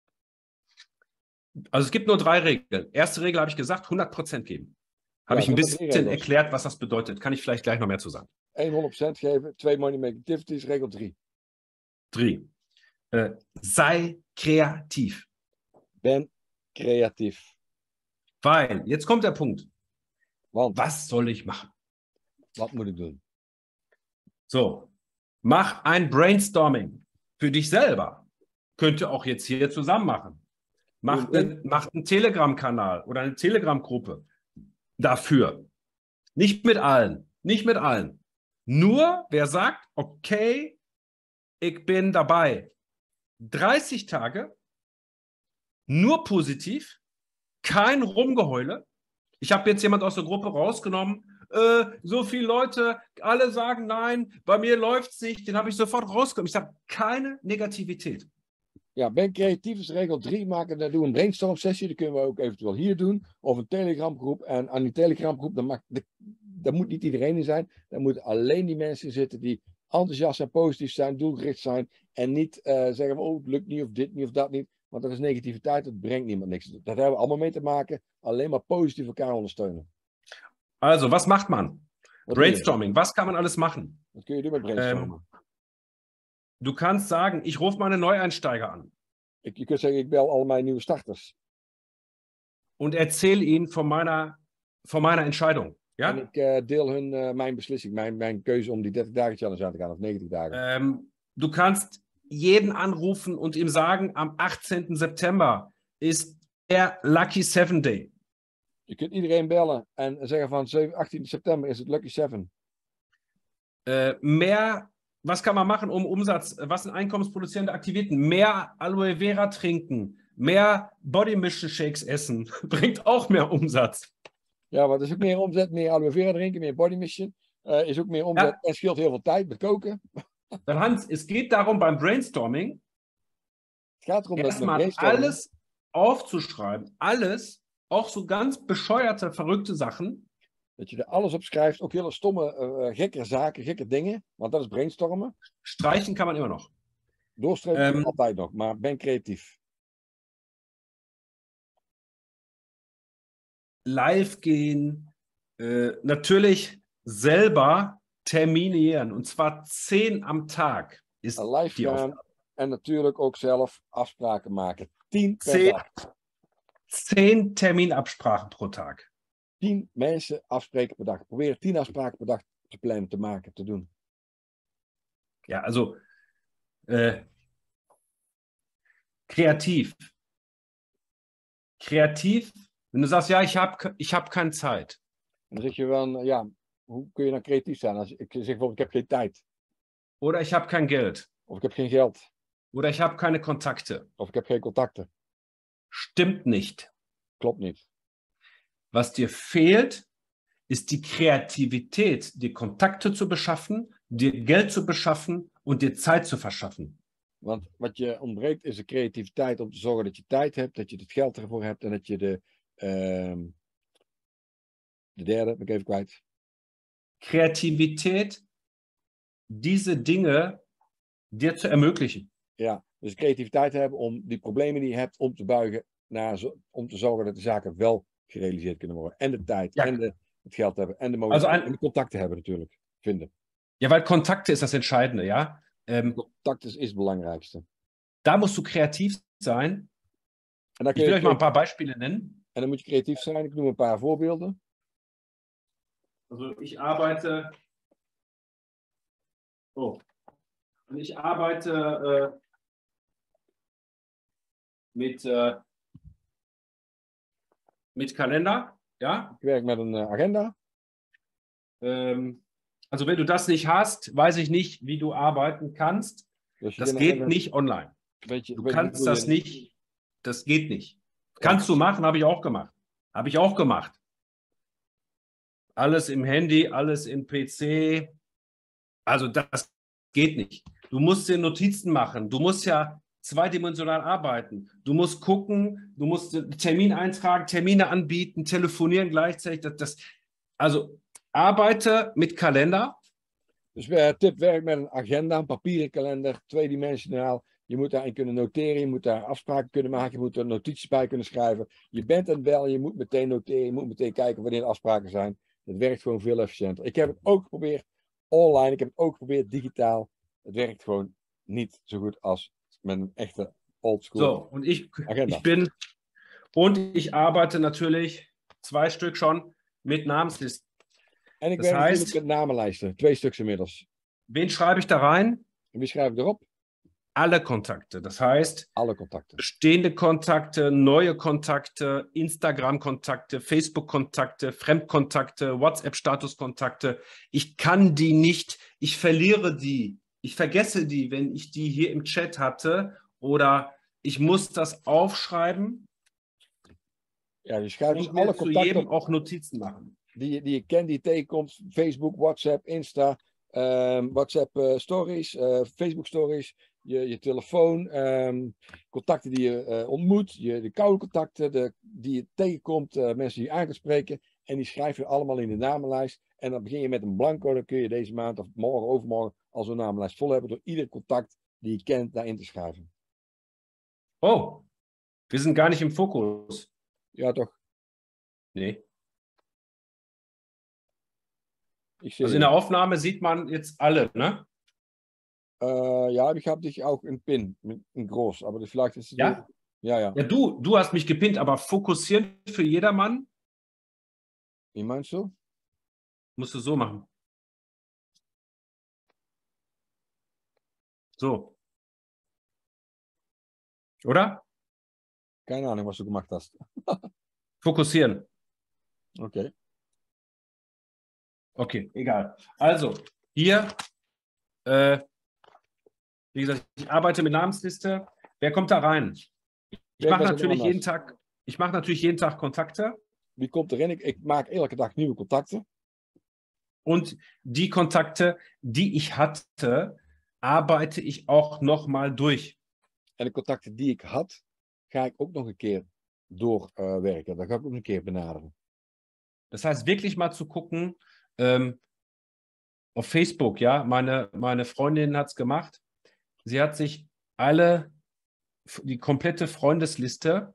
Also es gibt nur 3 Regeln. Erste Regel habe ich gesagt, 100% geben. Habe Ja, ich ein das sind 3 bisschen Regels. erklärt, was das bedeutet. Kann ich vielleicht gleich noch mehr zu sagen. 100% geven, 2 money making activities, regel 3. 3. Sei kreativ. Ben creatief. Weil, jetzt kommt der Punkt. Want Was soll ich machen? wat moet ik doen? So, mach ein Brainstorming für dich selber. Könnt ihr auch jetzt hier zusammen machen. Macht einen Telegram-Kanal oder eine Telegram-Gruppe dafür. Nicht mit allen. Nicht mit allen. Nur, wer sagt, okay, ich bin dabei. 30 Tage, nur positiv, kein Rumgeheule. Ich habe jetzt jemand aus der Gruppe rausgenommen. So viele Leute, alle sagen nein, bei mir läuft es nicht. Den habe ich sofort rausgenommen. Ich sage, keine Negativität. Ja, ben creatief is regel 3 maken. Dan doen we een brainstorm sessie. Dat kunnen we ook eventueel hier doen. Of een telegramgroep. En aan die telegramgroep, daar moet niet iedereen in zijn. Daar moeten alleen die mensen in zitten die enthousiast en positief zijn, doelgericht zijn. En niet zeggen, oh het lukt niet of dit niet of dat niet. Want dat is negativiteit, dat brengt niemand niks. Dat hebben we allemaal mee te maken. Alleen maar positief elkaar ondersteunen. Also, was macht man? Wat Brainstorming, was kann man alles machen? Wat kun je doen met brainstormen? Du kannst sagen, ich rufe meine Neueinsteiger an Je kunt zeggen, ik bel al mijn nieuwe starters. und erzähle ihnen von meiner Entscheidung. Ja? En ik deel hun mijn beslissing, mijn keuze om die 30 dagen challenge aan te gaan of 90 dagen. Du kannst jeden anrufen und ihm sagen, am 18. September ist der Lucky 7 Day. Je kunt iedereen bellen en zeggen van 18 september is het Lucky 7. Was kann man machen, um Umsatz, was sind einkommensproduzierende Aktivitäten? Mehr Aloe Vera trinken, mehr Body Mission Shakes essen, bringt auch mehr Umsatz. Ja, wat is ook meer omzet, meer aloe vera drinken, meer body mission. Is ook meer omzet en scheelt heel veel tijd met koken. Dann Hans, es geht darum beim Brainstorming, Het gaat erom dat erstmal alles aufzuschreiben, alles, auch so ganz bescheuerte, verrückte Sachen. Dat je er alles op schrijft, ook hele stomme, gekke zaken, gekke dingen. Want dat is brainstormen. Streichen kann man immer noch. Doorstrepen altijd nog, maar ben creatief. Live gehen, natürlich selber terminieren. Und zwar 10 am Tag ist Live die gaan Aufgabe. en natuurlijk ook zelf afspraken maken. 10 per dag. 10 Terminabsprachen pro Tag. 10 mensen afspreken per dag. Probeer 10 afspraken per dag te plannen, te maken, te doen. Ja, also kreativ. Kreativ, wenn du sagst, ja, ich hab keine Zeit. En dan zeg je van, ja, hoe kun je dan creatief zijn? Als ik zeg bijvoorbeeld, ik heb geen tijd. Oder ich habe kein Geld. Of ik heb geen geld. Oder ich habe keine Kontakte. Of ik heb geen contacten. Stimmt nicht. Klopt niet. Was dir fehlt, ist die Kreativität, dir Kontakte zu beschaffen, dir Geld zu beschaffen und dir Zeit zu verschaffen. Want wat je ontbreekt is de creativiteit om te zorgen dat je tijd hebt, dat je het geld ervoor hebt en dat je de derde, ben ik even kwijt. Kreativität, diese Dinge dir zu ermöglichen. Ja, dus creativiteit hebben om die problemen die je hebt om te buigen, om te zorgen dat de zaken wel gerealiseerd kunnen worden. En de tijd, Ja. en het geld hebben, en de mogelijkheden, Also en de contacten hebben natuurlijk, vinden. Ja, weil Kontakte ist das Entscheidende, ja. Contact is het belangrijkste. Da musst du kreativ sein. En dan, Ich kun will je euch mal ein paar Beispiele nennen. en dan moet je creatief zijn. Ik noem een paar voorbeelden. Also ich arbeite mit Kalender, ja. Ik werk met een agenda. Also wenn du das nicht hast, weiß ich nicht, wie du arbeiten kannst. Dus je Das kunt geht een nicht online. beetje, Du beetje kannst hoe je- das nicht. Das geht nicht. Kannst du machen, habe ich auch gemacht. Habe ich auch gemacht. Alles im Handy, alles im PC. Also das geht nicht. Du musst dir Notizen machen. Du musst ja zweidimensional arbeiten. Du musst gucken, du musst einen Termin eintragen, Termine anbieten, telefonieren gleichzeitig. Also arbeite mit Kalender. Dus tip, werk met een agenda, een papieren kalender, tweedimensionaal. Je moet daarin kunnen noteren, je moet daar afspraken kunnen maken, je moet er notities bij kunnen schrijven. Je bent aan het bellen, je moet meteen noteren, je moet meteen kijken wanneer de afspraken zijn. Het werkt gewoon veel efficiënter. Ik heb het ook geprobeerd online, ik heb het ook geprobeerd digitaal. Het werkt gewoon niet zo goed als met een echte oldschool So, und Agenda. ich arbeite natürlich 2 Stück schon mit Namenslisten. En ik Dat werk heißt- natuurlijk met namenlijsten, 2 stuks inmiddels. Wen schreibe ich da rein? En wie schrijf ik erop? Alle Kontakte. Das heißt, Alle contacten. bestehende Kontakte, neue Kontakte, Instagram-Kontakte, Facebook-Kontakte, Fremdkontakte, WhatsApp-Status-Kontakte. Ich kann die nicht, ich verliere die, ich vergesse die, wenn ich die hier im Chat hatte oder ich muss das aufschreiben Ja, je schrijft dus und alle mir zu contacten jedem op auch Notizen machen. die je kent, die je tegenkomt. Facebook, WhatsApp, Insta, WhatsApp stories, Facebook stories, je telefoon, contacten die je ontmoet, de koude contacten die je tegenkomt, mensen die je aan kan spreken. En die schrijf je allemaal in de namenlijst. En dan begin je met een blanco, dan kun je deze maand of morgen, overmorgen al zo'n namenlijst vol hebben door ieder contact die je kent daarin te schrijven. Oh, wir sind gar nicht im Fokus. Ja, toch? Nee. Ich sehe. Also in der Aufnahme sieht man jetzt alle, ne? Ja, ich habe dich auch in PIN, in groß, aber vielleicht ist es. Ja? Ja, ja. Ja, du hast mich gepinnt, aber fokussieren für jedermann Wie meinst du? musst du so machen. So. Oder? Keine Ahnung, was du gemacht hast. Fokussieren. Okay. Okay, egal. Also, hier, wie gesagt, ich arbeite mit Namensliste. Wer kommt da rein? Ich mache natürlich jeden Tag Kontakte. Wie komt erin? Ik maak elke dag nieuwe contacten. Und die Kontakte, die ich hatte, arbeite ich auch nochmal durch. En de contacten die ik had, ga ik ook nog een keer doorwerken. Dan ga ik ook een keer benaderen. Das heißt, wirklich mal zu gucken, auf Facebook, ja, meine Freundin hat es gemacht. Sie hat sich die komplette Freundesliste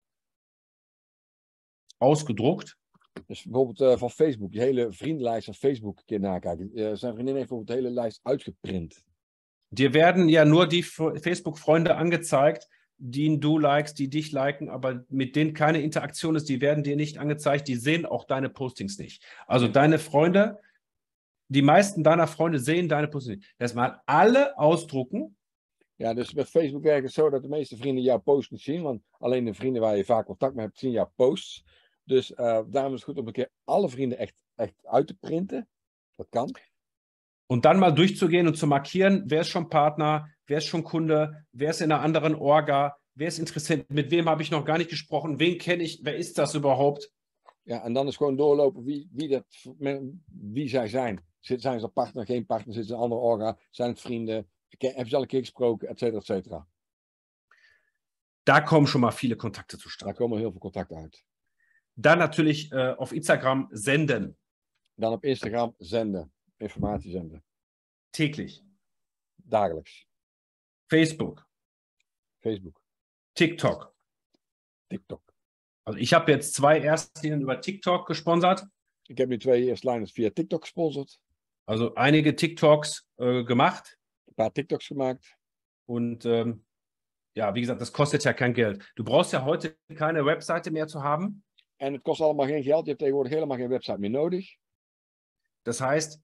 ausgedruckt. Dus bijvoorbeeld van Facebook, die hele vriendenlijst van Facebook een keer nakijken. Zijn vriendin heeft bijvoorbeeld de hele lijst uitgeprint. Dir werden ja nur die Facebook-Freunde angezeigt, die du likest, die dich liken, aber mit denen keine Interaktion ist, die werden dir nicht angezeigt, die sehen auch deine Postings nicht. Also deine Freunde, die meisten deiner Freunde sehen deine Postings nicht. Das mal alle ausdrucken. Ja, dus met Facebook werkt het zo dat de meeste vrienden jouw post niet zien. Want alleen de vrienden waar je vaak contact mee hebt, zien jouw posts. Dus daarom is het goed om een keer alle vrienden echt uit te printen. Dat kan. Und dann mal durchzugehen und zu markieren, wer ist schon Partner, wer ist schon Kunde, wer ist in einer anderen Orga, wer ist interessiert, mit wem habe ich noch gar nicht gesprochen, wen kenne ich, wer ist das überhaupt? Ja, en dan is gewoon doorlopen wie zij zijn. Zijn ze partner, geen partner, zitten ze in een andere orga, zijn het vrienden, hebben ze al een keer gesproken, et cetera, et cetera. Da kommen schon mal viele Kontakte zustande. Daar komen heel veel contacten uit. Dann natürlich auf Instagram senden. Dan op Instagram zenden, informatie zenden. Täglich. Dagelijks. Facebook. TikTok. Also ich habe jetzt 2 Erstlinien über TikTok gesponsert. Ik heb nu 2 eerstlijners via TikTok gesponsord. Also einige TikToks gemacht. Een paar TikToks gemaakt. Und ja, wie gesagt, das kostet ja kein Geld. Du brauchst ja heute keine Webseite mehr zu haben. En het kost allemaal geen geld. Je hebt tegenwoordig helemaal geen website meer nodig. Das heißt,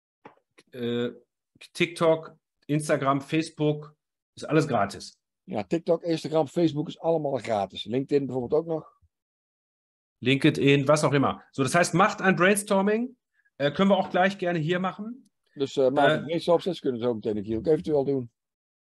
TikTok, Instagram, Facebook, ist alles gratis. Ja, TikTok, Instagram, Facebook is allemaal gratis. LinkedIn bijvoorbeeld ook nog. LinkedIn, was auch immer. So, das heißt, macht ein Brainstorming. Können wir auch gleich gerne hier machen. Dus maak een brainstorm, kunnen we zo meteen hier ook eventueel doen.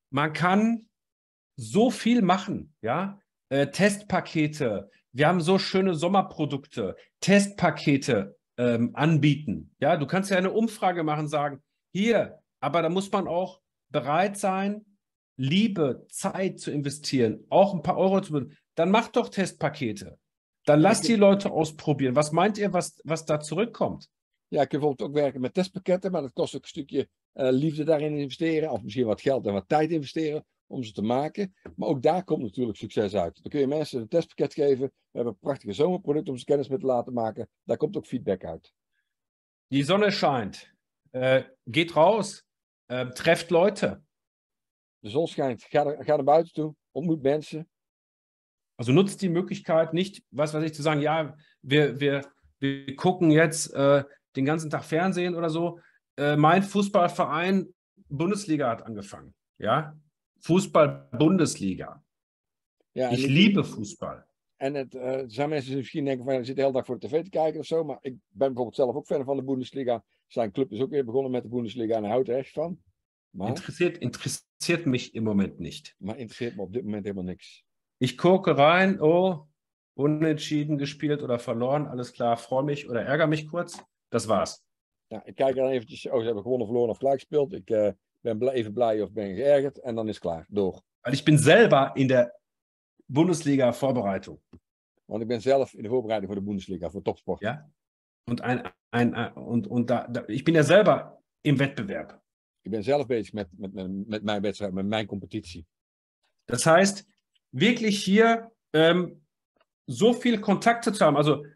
man kann so viel machen, ja. Testpakete, wir haben so schöne Sommerprodukte, Testpakete anbieten. Ja, du kannst ja eine Umfrage machen, sagen, hier, aber da muss man auch bereit sein, Liebe, Zeit zu investieren, auch ein paar Euro zu bekommen. Dann macht doch Testpakete. Dann lasst die Leute ausprobieren. Was meint ihr, was da zurückkommt? Ja, ik kan bijvoorbeeld ook werken met testpakketten, maar dat kost ook een stukje liefde daarin investeren. Of misschien wat geld en wat tijd investeren om ze te maken. Maar ook daar komt natuurlijk succes uit. Dan kun je mensen een testpakket geven. We hebben prachtige zomerproducten om ze kennis mee te laten maken. Daar komt ook feedback uit. Die Sonne scheint. Geht raus. Trefft Leute. De zon schijnt. Ga naar buiten toe. Ontmoet mensen. Also nutzt die Möglichkeit nicht, was weiß ich, zu sagen, ja, wir gucken jetzt den ganzen Tag Fernsehen oder so. Mein Fußballverein Bundesliga hat angefangen. Ja? Fußball-Bundesliga. Ja, ich liebe Fußball. En er zijn mensen die misschien denken van, je zit de hele dag voor de tv te kijken of zo. Maar ik ben bijvoorbeeld zelf ook fan van de Bundesliga. Zijn club is ook weer begonnen met de Bundesliga en hij houdt er echt van. Maar, Interessiert mich im Moment nicht. Maar interesseert me op dit moment helemaal niks. Ich gucke rein, oh, unentschieden gespielt oder verloren, alles klar, freue mich oder ärgere mich kurz. Das war's. Ja, ik kijk dan eventjes, oh, ze hebben gewonnen, verloren of gelijk gespeeld. Ik ben even blij of ben geërgerd en dan is het klaar, door. Weil ich bin selber in der Bundesliga-Vorbereitung. Want ik ben zelf in de voorbereiding voor de Bundesliga, voor topsport. Ja. Und, ich bin ja selber im Wettbewerb. Ik ben zelf bezig met mijn wedstrijd, met mijn competitie. Das heißt, wirklich hier so viel Kontakte zu haben. Also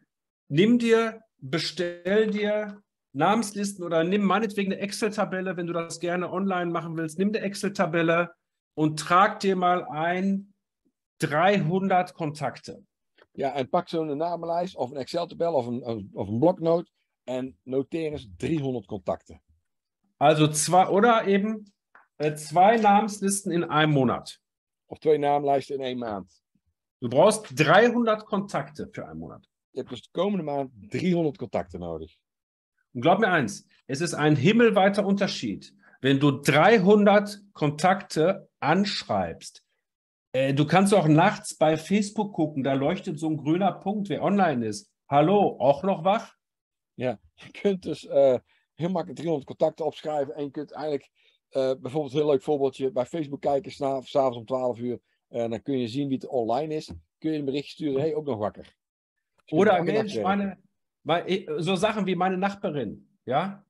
bestell dir Namenslisten oder nimm meinetwegen eine Excel-Tabelle, wenn du das gerne online machen willst. Nimm eine Excel-Tabelle und trag dir mal ein 300 Kontakte. Ja, en pak zo'n namenlijst of een Excel-tabel of een bloknoot en noteer eens 300 Kontakte. Also zwei Namenslisten in einem Monat. Of 2 naamlijsten in 1 maand. Du brauchst 300 Kontakte für einen Monat. Je hebt dus de komende maand 300 Kontakten nodig. Und glaub mir eins, es ist ein himmelweiter Unterschied, wenn du 300 Kontakte anschreibst. Du kannst auch nachts bei Facebook gucken, da leuchtet so ein grüner Punkt, wer online ist. Hallo, auch noch wach? Ja, je kunt dus heel makkelijk 300 contacten opschrijven en je kunt eigenlijk bijvoorbeeld een heel leuk voorbeeldje bij Facebook kijken, s'avonds om 12 uur. Dan kun je zien wie het online is. Kun je een bericht sturen, hey, ook nog wakker. Oder Mensch, so Sachen wie meine Nachbarin, ja?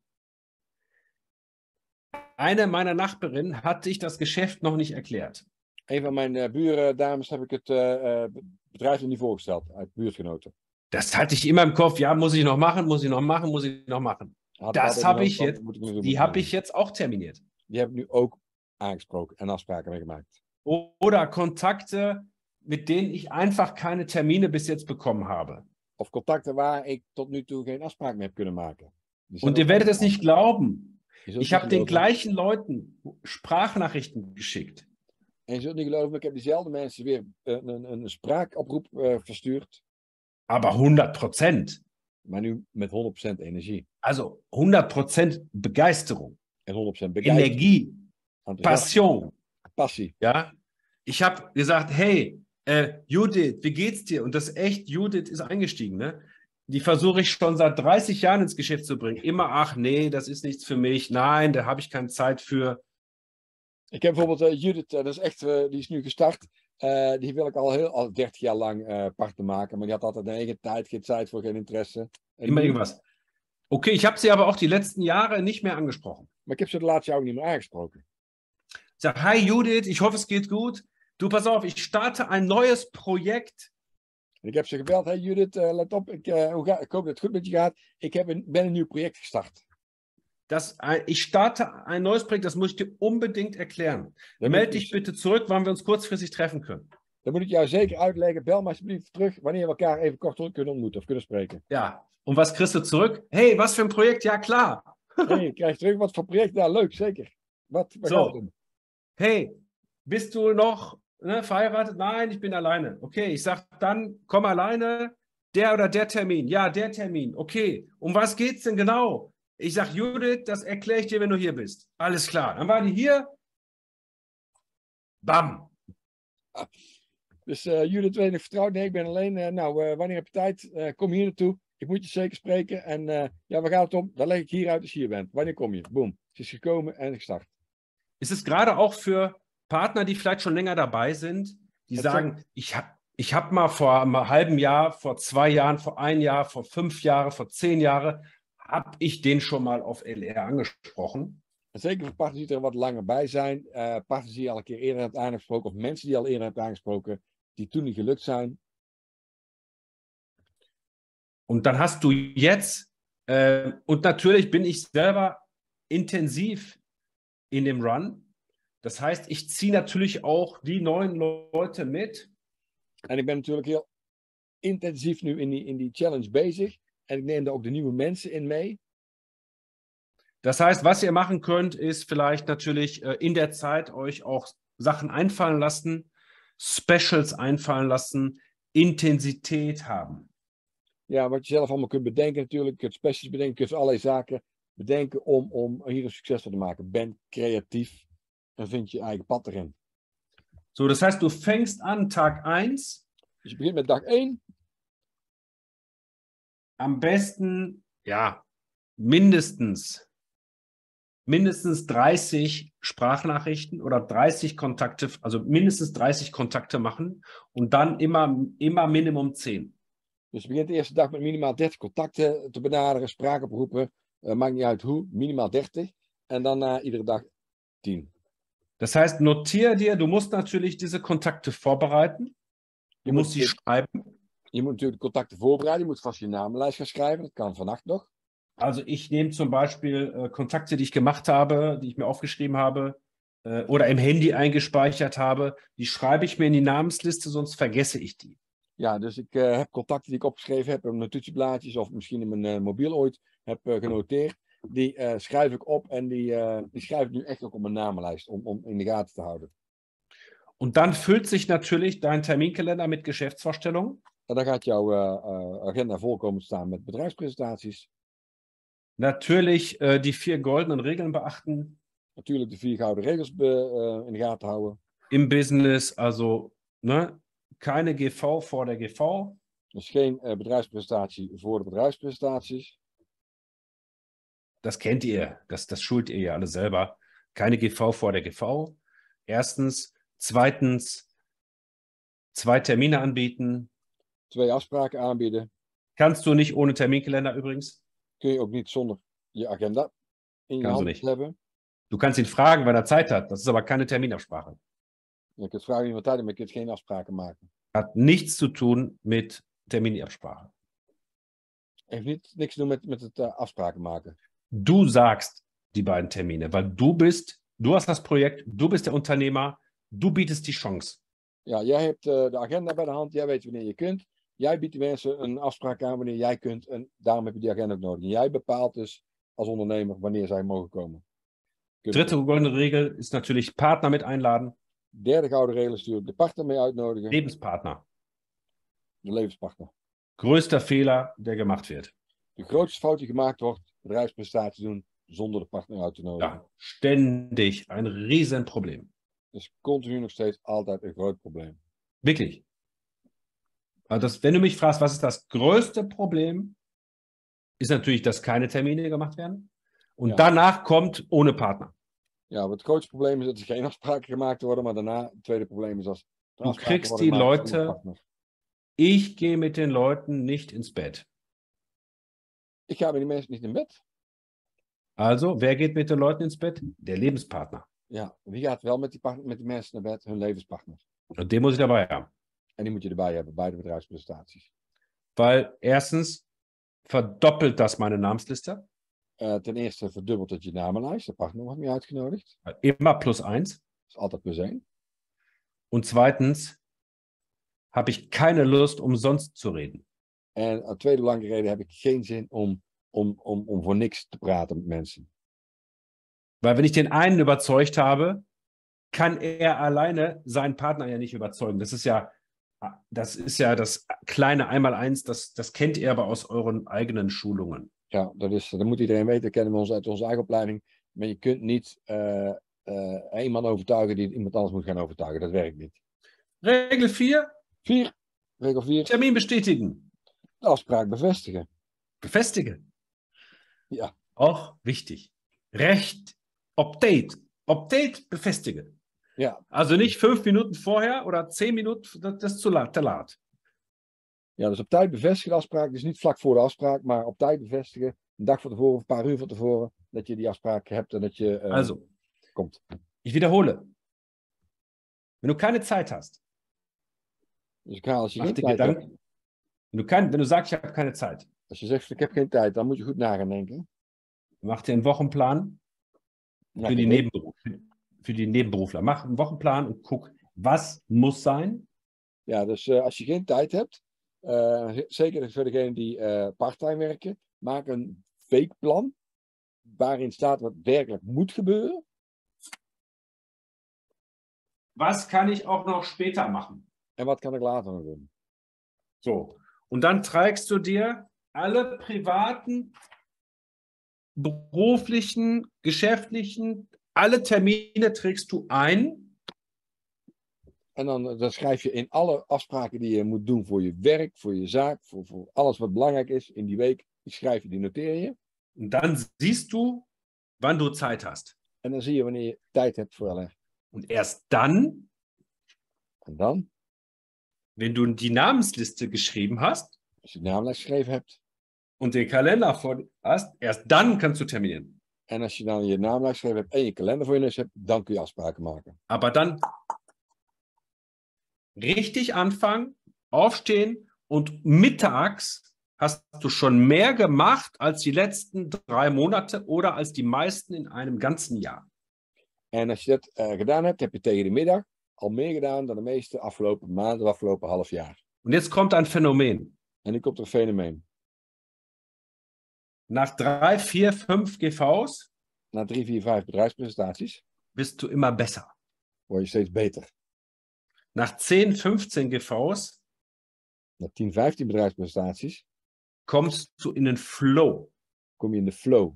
Eine meiner Nachbarinnen hat sich das Geschäft noch nicht erklärt. Een van mijn buurdames heb ik het bedrijf nog niet voorgesteld, uit buurtgenoten. Das hatte ich immer im Kopf, ja, muss ich noch machen, muss ich noch machen, muss ich noch machen. Das habe ich jetzt, die habe ich jetzt auch terminiert. Die heb ik nu ook aangesproken en afspraken mee gemaakt. Oder Kontakte, mit denen ich einfach keine Termine bis jetzt bekommen habe. Of contacten waar ik tot nu toe geen afspraak mee heb kunnen maken. Und ihr werdet es nicht glauben. Ich habe den gleichen Leuten Sprachnachrichten geschickt. En je zult niet geloven, ik heb diezelfde mensen weer een spraakaproep verstuurd. Aber 100%. Maar nu met 100% energie. Also 100% Begeisterung. En 100% begeisterung. Energie. Passion. Passie. Ja. Ich habe gesagt, hey, Judith, wie geht's dir? Und das echt, Judith ist eingestiegen, ne? Die versuche ich schon seit 30 Jahren ins Geschäft zu bringen. Immer, ach nee, das ist nichts für mich. Nein, da habe ich keine Zeit für. Ik heb bijvoorbeeld Judith, dat is echt, die is nu gestart. Die wil ik al 30 jaar lang partner maken. Maar die had altijd een eigen tijd, geen tijd voor, geen interesse. Immer irgendwas. Okay, ich habe sie aber auch die letzten Jahre nicht mehr angesprochen. Maar ik heb ze de laatste jaar ook niet meer aangesproken. Ich sage, hi Judith, ich hoffe es geht gut. Du, pass auf, ich starte ein neues Projekt. Ik heb ze gebeld, hey Judith, let op, ik hoop dat het goed met je gaat. Ik ben een nieuw project gestart. Ich starte ein neues Projekt, das muss ich dir unbedingt erklären. Meld dich bitte zurück, wann wir uns kurzfristig treffen können. Dan moet ik jou zeker uitleggen. Bel maar alsjeblieft terug wanneer we elkaar even kort terug kunnen ontmoeten of kunnen spreken. Ja, und was kriegst du zurück? Hey, was für ein Projekt? Ja, klar. Hey, je krijgt terug wat voor project? Ja, leuk, zeker. Wat gaat het om? Hey, bist du noch verheiratet? Nein, ich bin alleine. Okay, ich sag dann, komm alleine. Der oder der Termin? Ja, der Termin. Okay, um was geht's denn genau? Ich sag, Judith, das erkläre ich dir, wenn du hier bist. Alles klar. Dann war die hier. Bam! Dus jullie twee nog vertrouwd? Nee, ik ben alleen. Wanneer heb je tijd? Kom hier naartoe. Ik moet je zeker spreken. En ja, waar gaat het om? Dan leg ik hier uit als je hier bent. Wanneer kom je? Boom. Het is gekomen en gestart. Ist es gerade auch für Partner, die vielleicht schon länger dabei sind, die sagen, ich hab mal vor einem halben Jahr, vor 2 Jahren, vor 1 Jahr, vor 5 Jahren, vor 10 Jahren, habe ich den schon mal auf LR angesprochen? En zeker voor partners die er wat langer bij zijn. Partners die je al een keer eerder hebt aangesproken. Of mensen die je al eerder hebt aangesproken. Die toen niet gelukt zijn. Und dann hast du jetzt, und natürlich bin ich selber intensiv in dem Run. Das heißt, ich ziehe natürlich auch die neuen Leute mit. En ik ben natuurlijk heel intensief nu in die challenge bezig. En ik neem daar ook de nieuwe mensen in mee. Das heißt, was ihr machen könnt, ist vielleicht natürlich in der Zeit euch auch Sachen einfallen lassen, Specials einfallen lassen, Intensität haben. Ja, wat je zelf allemaal kunt bedenken natuurlijk. Je kunt specials bedenken, je kunt allerlei zaken bedenken om hier een succes van te maken. Ben creatief en vind je eigen pad erin. So, das heißt, du fängst an Tag 1. Dus je begint met dag 1. Am besten, ja, mindestens 30 Sprachnachrichten oder 30 Kontakte, also mindestens 30 Kontakte machen und dann immer Minimum 10. Dus je begint de eerste dag met minimaal 30 contacten te benaderen, spraakoproepen. Maakt niet uit hoe, minimaal 30. En dan iedere dag 10. Das heißt, notiere dir, du musst natürlich diese Kontakte vorbereiten. Du musst sie schreiben. Je moet natuurlijk de contacten voorbereiden. Je moet vast je namenlijst gaan schrijven. Dat kan vannacht nog. Also ich nehme zum Beispiel Kontakte, die ich gemacht habe, die ich mir aufgeschrieben habe oder im Handy eingespeichert habe. Die schreibe ich mir in die Namensliste, sonst vergesse ich die. Ja, dus ik heb contacten die ik opgeschreven heb op notitieblaadjes of misschien in mijn mobiel ooit heb genoteerd. Die schrijf ik op en die schrijf ik nu echt ook op mijn namenlijst om in de gaten te houden. Und dann füllt sich natürlich dein Terminkalender mit Geschäftsvorstellungen. En dan gaat jouw agenda vol komen staan met bedrijfspresentaties. Natürlich die 4 goldenen Regeln beachten. Natuurlijk de 4 gouden regels in de gaten houden. Im Business, also keine GV vor der GV. Dus geen bedrijfspresentatie voor de bedrijfspresentaties. Das kennt ihr, das schult ihr ja alle selber. Keine GV vor der GV. Erstens. Zweitens, 2 Termine anbieten. 2 afspraken aanbieden. Kannst du nicht ohne Terminkalender übrigens. Kun je ook niet zonder je agenda in je hand hebben. Du kannst ihn fragen, wann er Zeit hat. Das ist aber keine Terminabsprache. Je kunt vragen wie wat tijd heeft, maar je kunt geen afspraken maken. Hat nichts zu tun mit Terminabsprache. Heeft niks te doen met het afspraken maken. Du sagst die beiden Termine, weil du hast das Projekt, du bist der Unternehmer, du bietest die Chance. Ja, jij hebt de agenda bij de hand, jij weet wanneer je kunt. Jij biedt de mensen een afspraak aan wanneer jij kunt en daarom heb je die agenda ook nodig. En jij bepaalt dus als ondernemer wanneer zij mogen komen. Dritte goldene Regel ist natürlich Partner mit einladen. Derde gouden regel is natuurlijk de partner mee uitnodigen. Lebenspartner. De levenspartner. Größter Fehler, der gemacht wird. De grootste fout die gemaakt wordt, bedrijfspresentatie doen zonder de partner uit te nodigen. Ja, ständig ein Riesenproblem. Dat is continu nog steeds altijd een groot probleem. Wirklich. Also wenn du mich fragst, was ist das größte Problem, ist natürlich, dass keine Termine gemacht werden. Und danach kommt ohne Partner. Ja, wat het grootste probleem is dat er geen afspraken gemaakt worden, maar daarna het tweede probleem is als du kriegst die Leute, ich gehe mit den Leuten nicht ins Bett. Ich ga met die mensen niet in bed. Also, wer geht mit den Leuten ins Bett? Der Lebenspartner. Ja, wie gaat wel met die mensen naar bed? Hun levenspartner. Und den muss ich dabei haben. En die moet je erbij hebben bij de bedrijfspresentaties. Weil erstens verdoppelt das meine Namensliste. Ten eerste verdubbelt het je namenlijst. De partner wordt niet uitgenodigd. Immer +1. Dat is altijd +1. Und zweitens habe ich keine Lust, umsonst zu reden. En een tweede belangrijke reden heb ik geen zin om voor niks te praten met mensen. Weil wenn ich den einen überzeugt habe, kann er alleine seinen Partner ja nicht überzeugen. Das ist ja das kleine Einmaleins, das kennt ihr aber aus euren eigenen Schulungen. Ja, dat moet iedereen weten. Dat kennen we uit onze eigen opleiding. Maar je kunt niet één man overtuigen die iemand anders moet gaan overtuigen. Dat werkt niet. Regel 4, 4. Regel 4. Termin bestätigen. De afspraak bevestigen. Befestigen. Ja. Auch wichtig. Recht, Update. Update befestigen. Ja. Also nicht 5 Minuten vorher oder 10 Minuten, das ist te laat. Ja, dus op tijd bevestigen de afspraak. Dus niet vlak voor de afspraak, maar op tijd bevestigen. Een dag van tevoren, een paar uur van tevoren. Dat je die afspraak hebt en dat je Also, komt. ich wiederhole. Wenn du keine Zeit hast, Dus ik haal als je mach geen dir tijd hebt. Gedanken. Wenn du sagst, ich habe keine Zeit, Als je zegt, ik heb geen tijd, dan moet je goed na gaan denken. mach dir einen Wochenplan Ja, für die Nebenberufler. Mach einen Wochenplan und guck, was muss sein. Ja, dus als je geen tijd hebt, zeker voor degenen die parttime werken, maak een weekplan waarin staat wat werkelijk moet gebeuren. Was kann ich auch noch später machen? En wat kan ik later nog doen? So. Und dann trägst du dir alle privaten, beruflichen, geschäftlichen, alle Termine trägst du ein. En dan schrijf je in alle afspraken die je moet doen voor je werk, voor je zaak, voor alles wat belangrijk is in die week, die schrijf je, die noteer je. Und dann siehst du, wann du Zeit hast. En dan zie je wanneer je tijd hebt voor LR. Und erst dann, En dan, wenn du die Namensliste geschrieben hast als je de naamlijst geschreven hebt, und den Kalender vor hast, erst dann kannst du terminieren. en als je dan je naamlijst geschreven hebt en je kalender voor je neus hebt, dan kun je afspraken maken. Aber dann richtig anfangen, aufstehen und mittags hast du schon mehr gemacht als die letzten 3 Monate oder als die meisten in einem ganzen Jahr. En als je dat gedaan hebt, heb je tegen de middag al meer gedaan dan de meeste afgelopen maanden, afgelopen half jaar. Und jetzt kommt ein Phänomen. En nu komt er een fenomeen. Nach 3, 4, 5 GV's Na 3, 4, 5 bedrijfspresentaties bist du immer besser. word je steeds beter. Nach 10, 15 GV's Na 10, 15 bedrijfspresentaties kommst du in den Flow. kom je in de flow.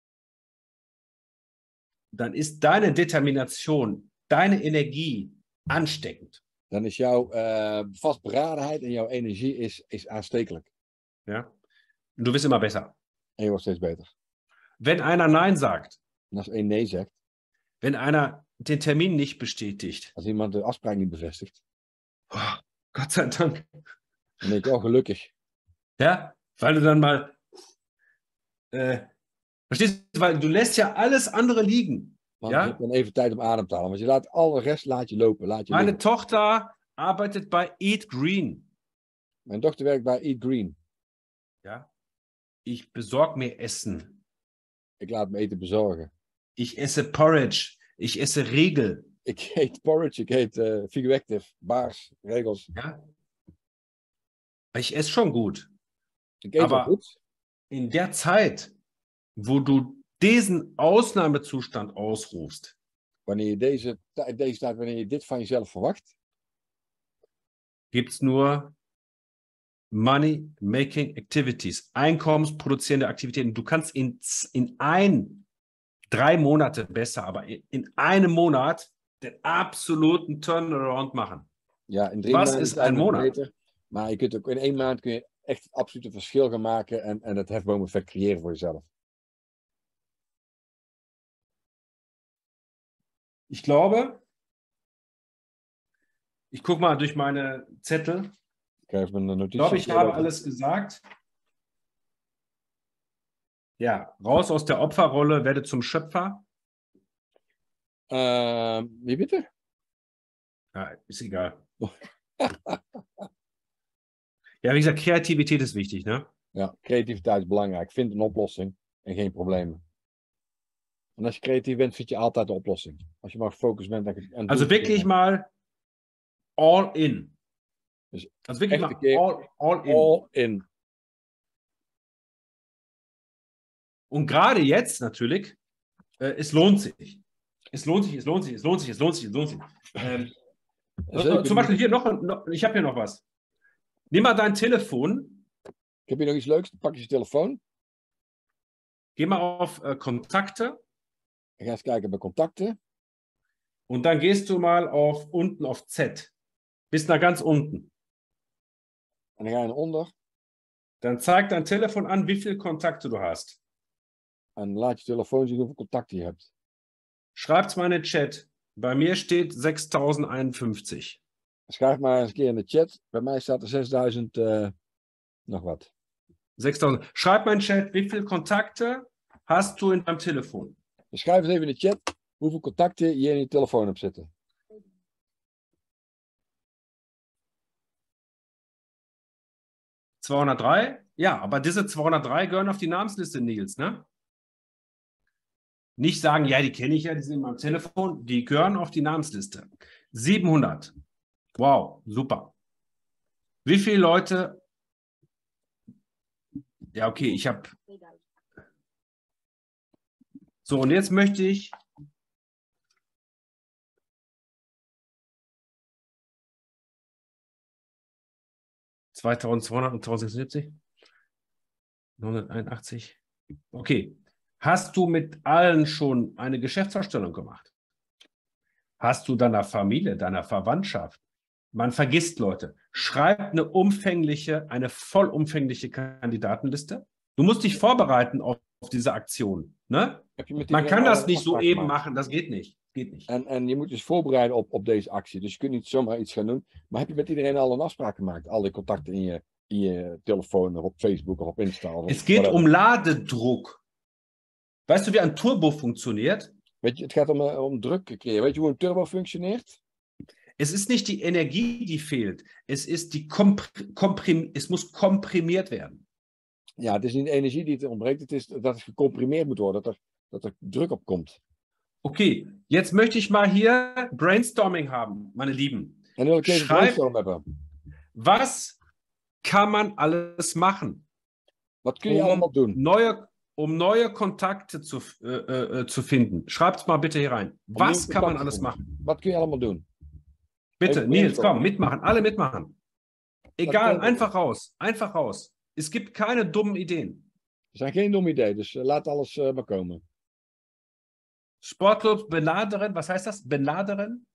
Dann ist deine Determination, deine Energie ansteckend. Dan is jouw vastberadenheid en jouw energie is aanstekelijk. Ja? Und du wirst immer besser. En je wordt steeds beter. Wenn einer Nein sagt, En als één nee zegt, wenn einer den Termin nicht bestätigt, als iemand de afspraak niet bevestigt, oh, Gott sei Dank, dan denk ik, oh gelukkig. ja, weil du dann mal, verstehst du, weil du lässt ja alles andere liegen. Want Ja? je hebt dan even tijd om adem te halen. Want je laat alle rest laat je lopen. Laat je Meine liggen. Tochter arbeitet bei Eat Green. Mijn dochter werkt bij Eat Green. Ja? Ich besorge mir Essen. Ik laat me eten bezorgen. Ich esse Porridge. Ich esse Riegel. Ik eet porridge, ik eet Figuactive, baars, regels. Ja? Ich esse schon gut. Ik eet wel Aber- goed. In der Zeit, wo du diesen Ausnahmezustand ausrufst, Wanneer je deze tijd, wanneer je dit van jezelf verwacht, gibt es nur Money-Making Activities, einkommensproduzierende Aktivitäten. Du kannst in 3 Monate besser, aber in einem Monat den absoluten Turnaround machen. ja, in 3 Was maanden is het eigenlijk een monat? beter. Maar je kunt ook in 1 maand kun je echt het absolute verschil gaan maken en het hefboom-effect creëren voor jezelf. Ich glaube, ich gucke mal durch meine Zettel. Ik ga even een Ich notitie. glaube, ich habe alles gesagt. Ja, raus aus der Opferrolle, werde zum Schöpfer. Wie bitte? Ja, ist egal. Ja, wie gesagt, Kreativität ist wichtig, ne? Ja, creativiteit is belangrijk. Vind een oplossing en geen problemen. En als je creatief bent, vind je altijd een oplossing. Als je maar gefocust bent en Also wirklich mal all in. Dus Also wirklich echt mal een keer all in. all in. Und gerade jetzt natürlich, es lohnt sich. Es lohnt sich, es lohnt sich, es lohnt sich, es lohnt sich, es lohnt sich. Zeker. Zum Beispiel hier ich habe hier noch was. Nimm mal dein Telefon, Ik heb hier nog iets leuks. Dan pak je je telefoon. geh mal auf Kontakte En ga eens kijken bij contacten. Und dann gehst du mal unten auf Z. Bis nach ganz unten. En dan ga je naar onder. Dann zeigt dein Telefon an, wie viele Kontakte du hast. En laat je telefoon zien hoeveel contacten je hebt. Schreib's mal in den Chat. Bei mir steht 6051. Schrijf maar eens een keer in de chat. Bij mij staat er 6000 nog wat. 6000. Schreib mal in den Chat, wie viele Kontakte hast du in deinem Telefon? Dus schrijf eens even in de chat hoeveel contacten je in je telefoon hebt zitten. ...203? Ja, aber diese 203 gehören auf die Namensliste, Nils, ne? Nicht sagen, ja, die kenne ich ja, die sind in meinem Telefon. Die gehören auf die Namensliste. 700. Wow, super. Wie viele Leute... Ja, okay, ich habe... So, und jetzt möchte ich... ...2200 und 1076? 181. Okay. Hast du mit allen schon eine Geschäftsvorstellung gemacht? Hast du deiner Familie, deiner Verwandtschaft? Man vergisst Leute. Schreib eine vollumfängliche Kandidatenliste. Du musst dich vorbereiten auf diese Aktion. Ne? Man kann das nicht so eben machen, das geht nicht. Geht nicht. En je moet dus voorbereiden op deze actie. Dus je kunt niet zomaar iets gaan doen. Maar heb je met iedereen al een afspraak gemaakt? Alle contacten in je telefoon of op Facebook of op Insta? Of es geht um Ladedruck. Weißt du, wie ein Turbo funktioniert? Weet je, het gaat om druk creëren. Weet je hoe een turbo functioneert? Es ist nicht die Energie, die fehlt. Es ist es muss komprimiert werden. Ja, het is niet de energie die het ontbreekt. Het is dat het gecomprimeerd moet worden. Dat er druk op komt. Okay, jetzt möchte ich mal hier Brainstorming haben, meine Lieben. En wil ik even brainstorm hebben. Was kann man alles machen? Wat kun je allemaal doen? Neue Kontakte zu finden. Schreibt mal bitte hier rein. Was kann man alles machen? Wat kun je allemaal doen? Bitte, Nils, komm, mitmachen. Alle mitmachen. Egal, einfach raus. Einfach raus. Es gibt keine dummen Ideen. Er zijn geen domme ideeën, dus laat alles maar komen. Sportclubs benaderen, was heißt das? Benaderen?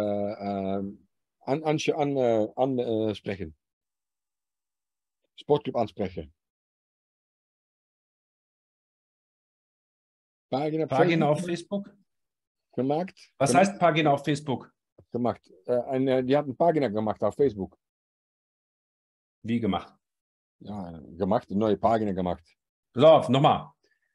Ansprechen. Sportclub ansprechen. Pagina auf Facebook? Gemaakt. Was heißt Pagina auf Facebook? Gemaakt. Die had een pagina gemaakt auf Facebook. Wie gemacht? Ja, gemaakt. Een neue Pagina gemaakt. Pass auf, nochmal.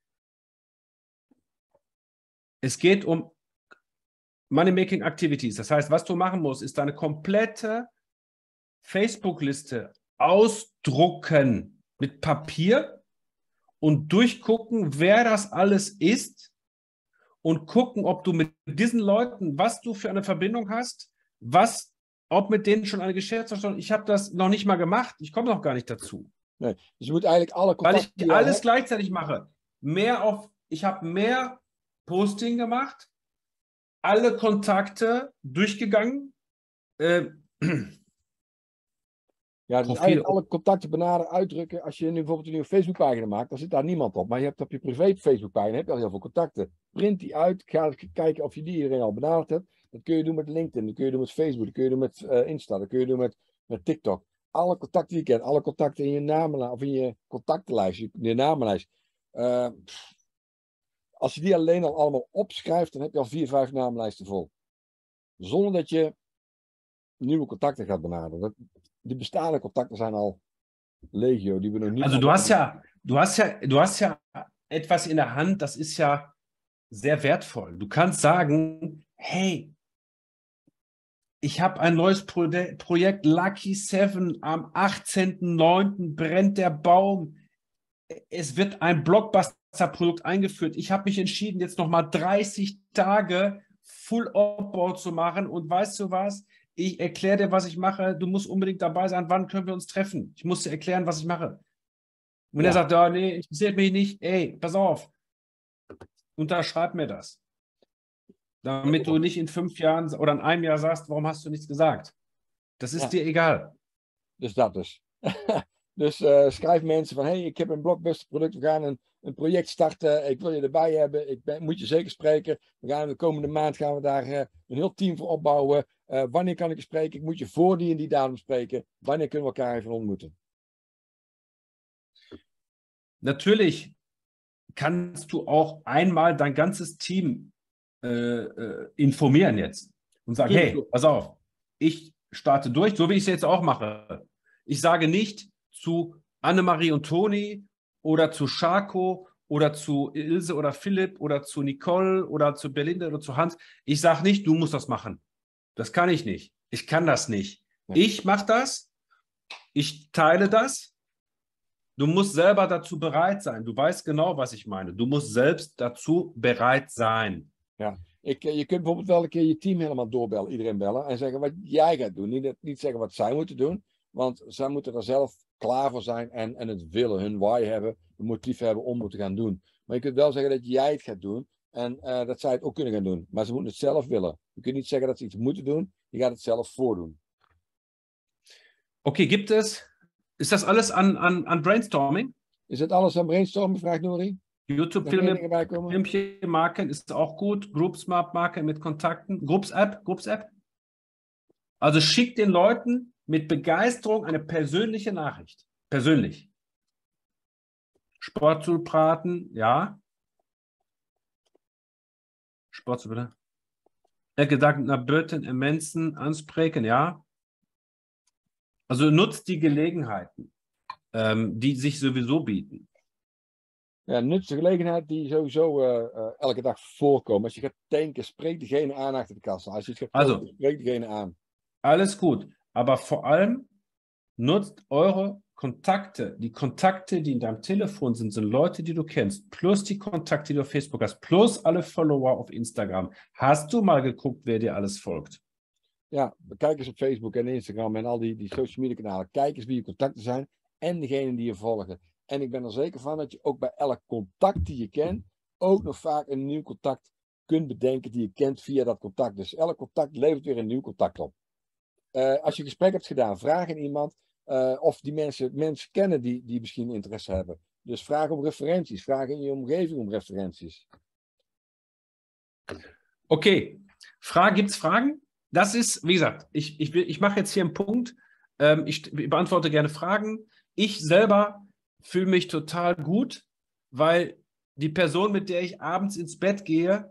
Es geht um Money-Making Activities. Das heißt, was du machen musst, ist deine komplette Facebook-Liste ausdrucken mit Papier und durchgucken, wer das alles ist und gucken, ob du mit diesen Leuten, was du für eine Verbindung hast, ob mit denen schon eine Geschäftsvorstellung. Ich habe das noch nicht mal gemacht. Ich komme noch gar nicht dazu. Nee, dus je moet eigenlijk alle Weil ich alles gleichzeitig mache. Ich habe mehr Posting gemacht, alle Kontakte durchgegangen. Ja, dus eigenlijk alle contacten benaderen, uitdrukken. Als je nu bijvoorbeeld een nieuwe Facebookpagina maakt, dan zit daar niemand op. Maar je hebt op je privé Facebookpagina heb je al heel veel contacten. Print die uit, ga kijken of je die iedereen al benaderd hebt. Dat kun je doen met LinkedIn, dat kun je doen met Facebook, dat kun je doen met Insta, dat kun je doen met TikTok. Alle contacten die je kent, alle contacten in je namenlijst of in je contactenlijst, je namenlijst. Als je die alleen al allemaal opschrijft, dan heb je al 4, 5 namenlijsten vol. Zonder dat je nieuwe contacten gaat benaderen. Die bestaande Kontakte zijn al legio, die we nog niet... Also du hast ja etwas in der Hand, das ist ja sehr wertvoll. Du kannst sagen, hey, ich habe ein neues Projekt, Lucky 7, am 18.09. brennt der Baum. Es wird ein Blockbuster-Produkt eingeführt. Ich habe mich entschieden, jetzt nochmal 30 Tage Full-Aufbau zu machen. Und weißt du was? Ich erkläre dir, was ich mache. Du musst unbedingt dabei sein. Wann können wir uns treffen? Ich muss dir erklären, was ich mache. Und wenn er sagt, oh, nee, interessiert mich nicht. Ey, pass auf. Unterschreib mir das. Damit du nicht in 5 Jahren oder in einem Jahr sagst, warum hast du nichts gesagt? Das ist dir egal. Dus dat dus. Dus schrijf mensen van, hey, ik heb een blockbuster product, we gaan een project starten, ik wil je erbij hebben, moet je zeker spreken. De komende maand gaan we daar een heel team voor opbouwen. Wanneer kan ik je spreken? Ik moet je voor die en die datum spreken. Wanneer kunnen we elkaar even ontmoeten? Natürlich kannst du auch einmal dein ganzes Team informieren jetzt und sagen, hey, pass auf, ich starte durch, so wie ich es jetzt auch mache. Ich sage nicht zu Annemarie und Toni oder zu Schako oder zu Ilse oder Philipp oder zu Nicole oder zu Belinda oder zu Hans. Ich sage nicht, du musst das machen. Das kann ich nicht. Ich kann das nicht. Ja. Ich mache das. Ich teile das. Du musst selber dazu bereit sein. Du weißt genau, was ich meine. Du musst selbst dazu bereit sein. Ja. Je kunt bijvoorbeeld wel een keer je team helemaal doorbellen, iedereen bellen en zeggen wat jij gaat doen. Niet zeggen wat zij moeten doen, want zij moeten er zelf klaar voor zijn en het willen, hun why hebben, een motief hebben om het te gaan doen. Maar je kunt wel zeggen dat jij het gaat doen en dat zij het ook kunnen gaan doen. Maar ze moeten het zelf willen. Je kunt niet zeggen dat ze iets moeten doen, je gaat het zelf voordoen. Okay, ist das alles an Brainstorming? Is het alles aan brainstormen, vraagt Nori? YouTube-Filmpje maken ist auch gut. Groupsmap maken mit Kontakten. Groups-App. Also schick den Leuten mit Begeisterung eine persönliche Nachricht. Persönlich. Sportstuhl praten, ja. Sportstuhl, bitte. Gedanken nach Böten, Mensen anspreken, ja. Also nutzt die Gelegenheiten, die sich sowieso bieten. Ja, nutst de gelegenheid die sowieso elke dag voorkomen. Als je gaat tanken, spreek diegene aan achter de kassa. Als je het gaat kopen, spreek diegene aan. Alles gut, aber vor allem nutzt eure Kontakte. Die Kontakte, die in deinem Telefon sind Leute, die du kennst, plus die Kontakte, die du auf Facebook hast, plus alle Follower auf Instagram. Hast du mal geguckt, wer dir alles folgt? Ja, kijk eens op Facebook en Instagram en al die social media kanalen. Kijk eens wie je contacten zijn en degene die je volgen. En ik ben er zeker van dat je ook bij elk contact die je kent, ook nog vaak een nieuw contact kunt bedenken die je kent via dat contact. Dus elk contact levert weer een nieuw contact op. Als je een gesprek hebt gedaan, vraag aan iemand of die mensen kennen die misschien interesse hebben. Dus vraag om referenties. Vraag in je omgeving om referenties. Okay, gibt's Fragen? Das ist, wie gesagt, ich mache jetzt hier einen Punkt. Ich beantworte gerne Fragen. Ich selber fühle mich total gut, weil die Person, mit der ich abends ins Bett gehe,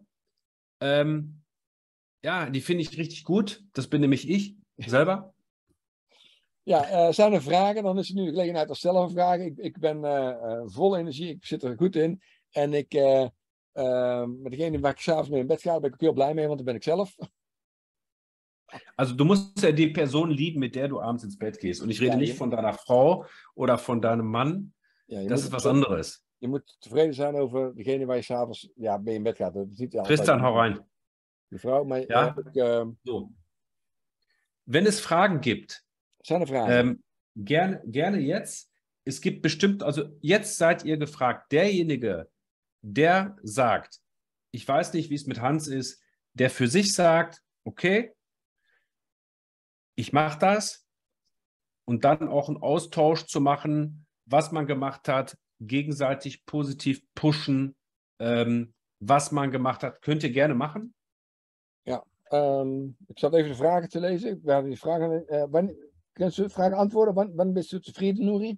ja, die finde ich richtig gut. Das bin nämlich ich selber. Ja, zijn er vragen? Dan is het nu de gelegenheid om zelf een vraag. Ik ben vol energie, ik zit er goed in. En met degene waar ik s'avonds mee in bed ga, ben ik ook heel blij mee, want dan ben ik zelf. Also du musst ja die Person lieben, mit der du abends ins Bett gehst. Und ich rede nicht von deiner Frau oder von deinem Mann. Ja, das ist was anderes. Je moet tevreden zijn over degene waar je s'avonds mee in bed gaat. Dat is niet Tristan, hau rein. Die Frau, maar ja? So. Wenn es Fragen gibt, zijn er Fragen? Gerne jetzt. Es gibt bestimmt, also jetzt seid ihr gefragt, derjenige, der sagt, ich weiß nicht, wie es mit Hans ist, der für sich sagt, okay, ich mache das und dann auch einen Austausch zu machen, was man gemacht hat, gegenseitig positiv pushen, was man gemacht hat, könnt ihr gerne machen. Ja, ik zat even de vragen te lezen. We hadden die vragen. Kannst du Fragen antworten? Wann bist du zufrieden, Nuri?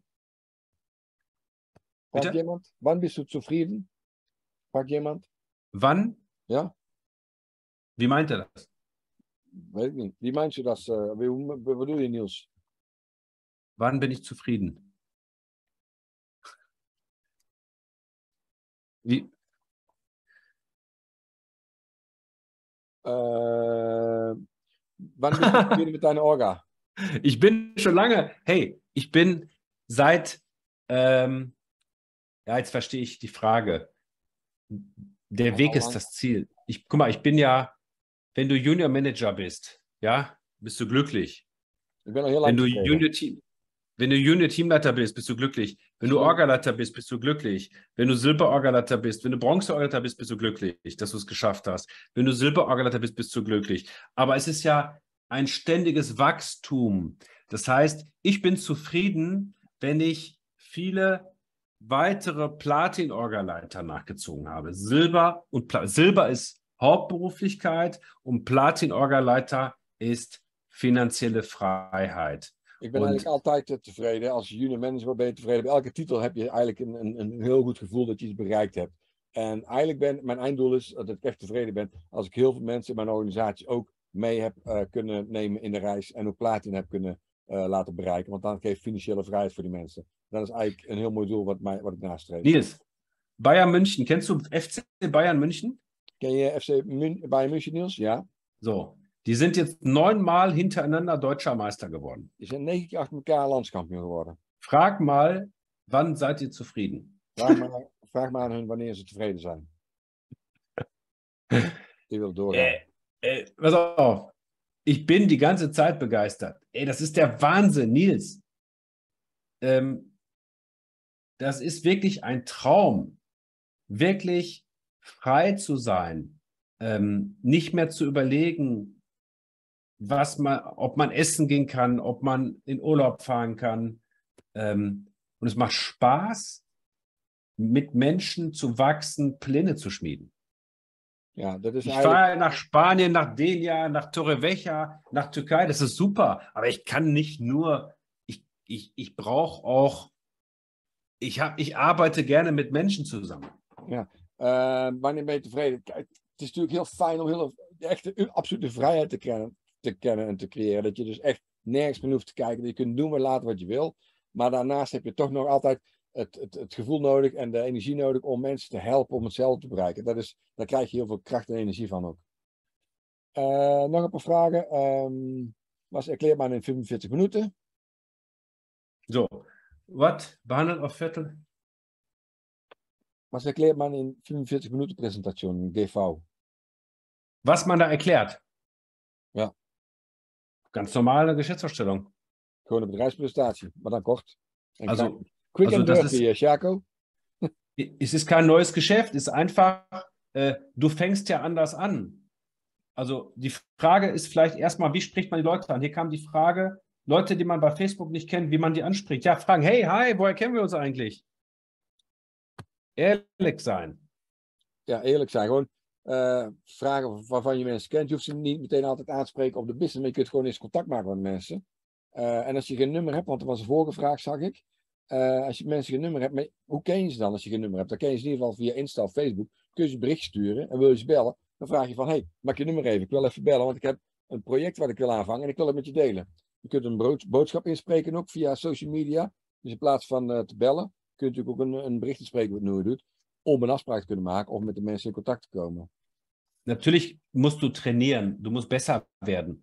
Fragt jemand. Wann bist du zufrieden? Fragt jemand. Wann? Ja. Wie meint er das? Weet ik niet. Wie meint je dat? Wat bedoel je, Niels? Wann bin ich zufrieden? Wie? Wann bist du zufrieden mit deiner Orga? Ich bin schon lange, ich bin seit, ja, jetzt verstehe ich die Frage. Der Weg ist das Ziel. Guck mal, ich bin ja, wenn du Junior Manager bist, ja, bist du glücklich. Ich bin noch hier lang wenn du Junior Teamleiter bist, bist du glücklich. Wenn du Orgaleiter bist, bist du glücklich. Wenn du Silber-Orgaleiter bist, wenn du Bronze-Orgaleiter bist, bist du glücklich, dass du es geschafft hast. Wenn du Silber-Orgaleiter bist, bist du glücklich. Aber es ist ja ein ständiges Wachstum. Das heißt, ich bin zufrieden, wenn ich viele weitere Platin-Orga-Leiter nachgezogen habe. Silber ist Hauptberuflichkeit und Platin-Orga-Leiter ist finanziële Freiheit. Ik ben eigenlijk altijd tevreden. Als junior manager ben je tevreden. Bij elke titel heb je eigenlijk een heel goed gevoel dat je iets bereikt hebt. En eigenlijk mijn einddoel is dat ik echt tevreden ben als ik heel veel mensen in mijn organisatie ook mee heb kunnen nemen in de reis en ook platin heb kunnen laten bereiken. Want dan geeft financiële vrijheid voor die mensen. Dat is eigenlijk een heel mooi doel wat ik nastreef. Niels, Bayern München, kennst du FC Bayern München? Ken je FC Bayern München, Niels? Ja. So, die sind jetzt 9-mal hintereinander deutscher Meister geworden. Die zijn 9 keer achter elkaar landskampioen geworden. Frag mal, wann seid ihr zufrieden? Vraag maar aan hun wanneer ze tevreden zijn. Die wil doorgaan. Pass auf. Ich bin die ganze Zeit begeistert. Das ist der Wahnsinn, Nils. Das ist wirklich ein Traum, wirklich frei zu sein, nicht mehr zu überlegen, ob man essen gehen kann, ob man in Urlaub fahren kann. Und es macht Spaß, mit Menschen zu wachsen, Pläne zu schmieden. Ja, das ist ich fahre nach Spanien, nach Denia, nach Torrevieja, nach Türkei, das ist super. Aber ich kann nicht nur, ich brauche auch, ich arbeite gerne mit Menschen zusammen. Ja, wanneer ben je tevreden? Kijk, het is natuurlijk heel fijn om echt absolute vrijheid te kennen en te creëren. Dat je dus echt nergens meer hoeft te kijken. Dat je kunt doen en laten wat je wil. Maar daarnaast heb je toch nog altijd het gevoel nodig en de energie nodig om mensen te helpen om hetzelfde te bereiken. Daar krijg je heel veel kracht en energie van ook. Nog een paar vragen. Was erklärt man in 45 Minuten? So, wat behandelt auf Viertel? Was erklärt man in 45 Minuten Präsentation in GV? Was man da erklärt? Ja. Ganz normale Geschäftsvorstellung. Gewoon een bedrijfspresentatie, maar dan kort. Also, quick and das dirty, Sjaco. Es ist kein neues Geschäft, es ist einfach, du fängst ja anders an. Also die Frage ist vielleicht erstmal, wie spricht man die Leute an? Hier kam die Frage, Leute, die man bei Facebook nicht kennt, wie man die anspricht. Ja, fragen, hey, hi, woher kennen wir uns eigentlich? Ehrlich sein. Ja, eerlijk zijn. Gewoon vragen waarvan je mensen kent. Je hoeft ze niet meteen altijd aan te spreken op de business, maar je kunt gewoon eens contact maken met mensen. En als je geen nummer hebt, want er was een vorige vraag, zag ik. Als je mensen geen nummer hebt, maar hoe ken je ze dan als je geen nummer hebt? Dan ken je ze in ieder geval via Insta of Facebook. Kun je ze een bericht sturen en wil je ze bellen. Dan vraag je van, hey, maak je nummer even. Ik wil even bellen, want ik heb een project wat ik wil aanvangen en ik wil het met je delen. Je kunt een boodschap inspreken ook via social media. Dus in plaats van te bellen, kun je natuurlijk ook een bericht inspreken wat je doet. Om een afspraak te kunnen maken of met de mensen in contact te komen. Natürlich musst du trainieren, du musst besser werden.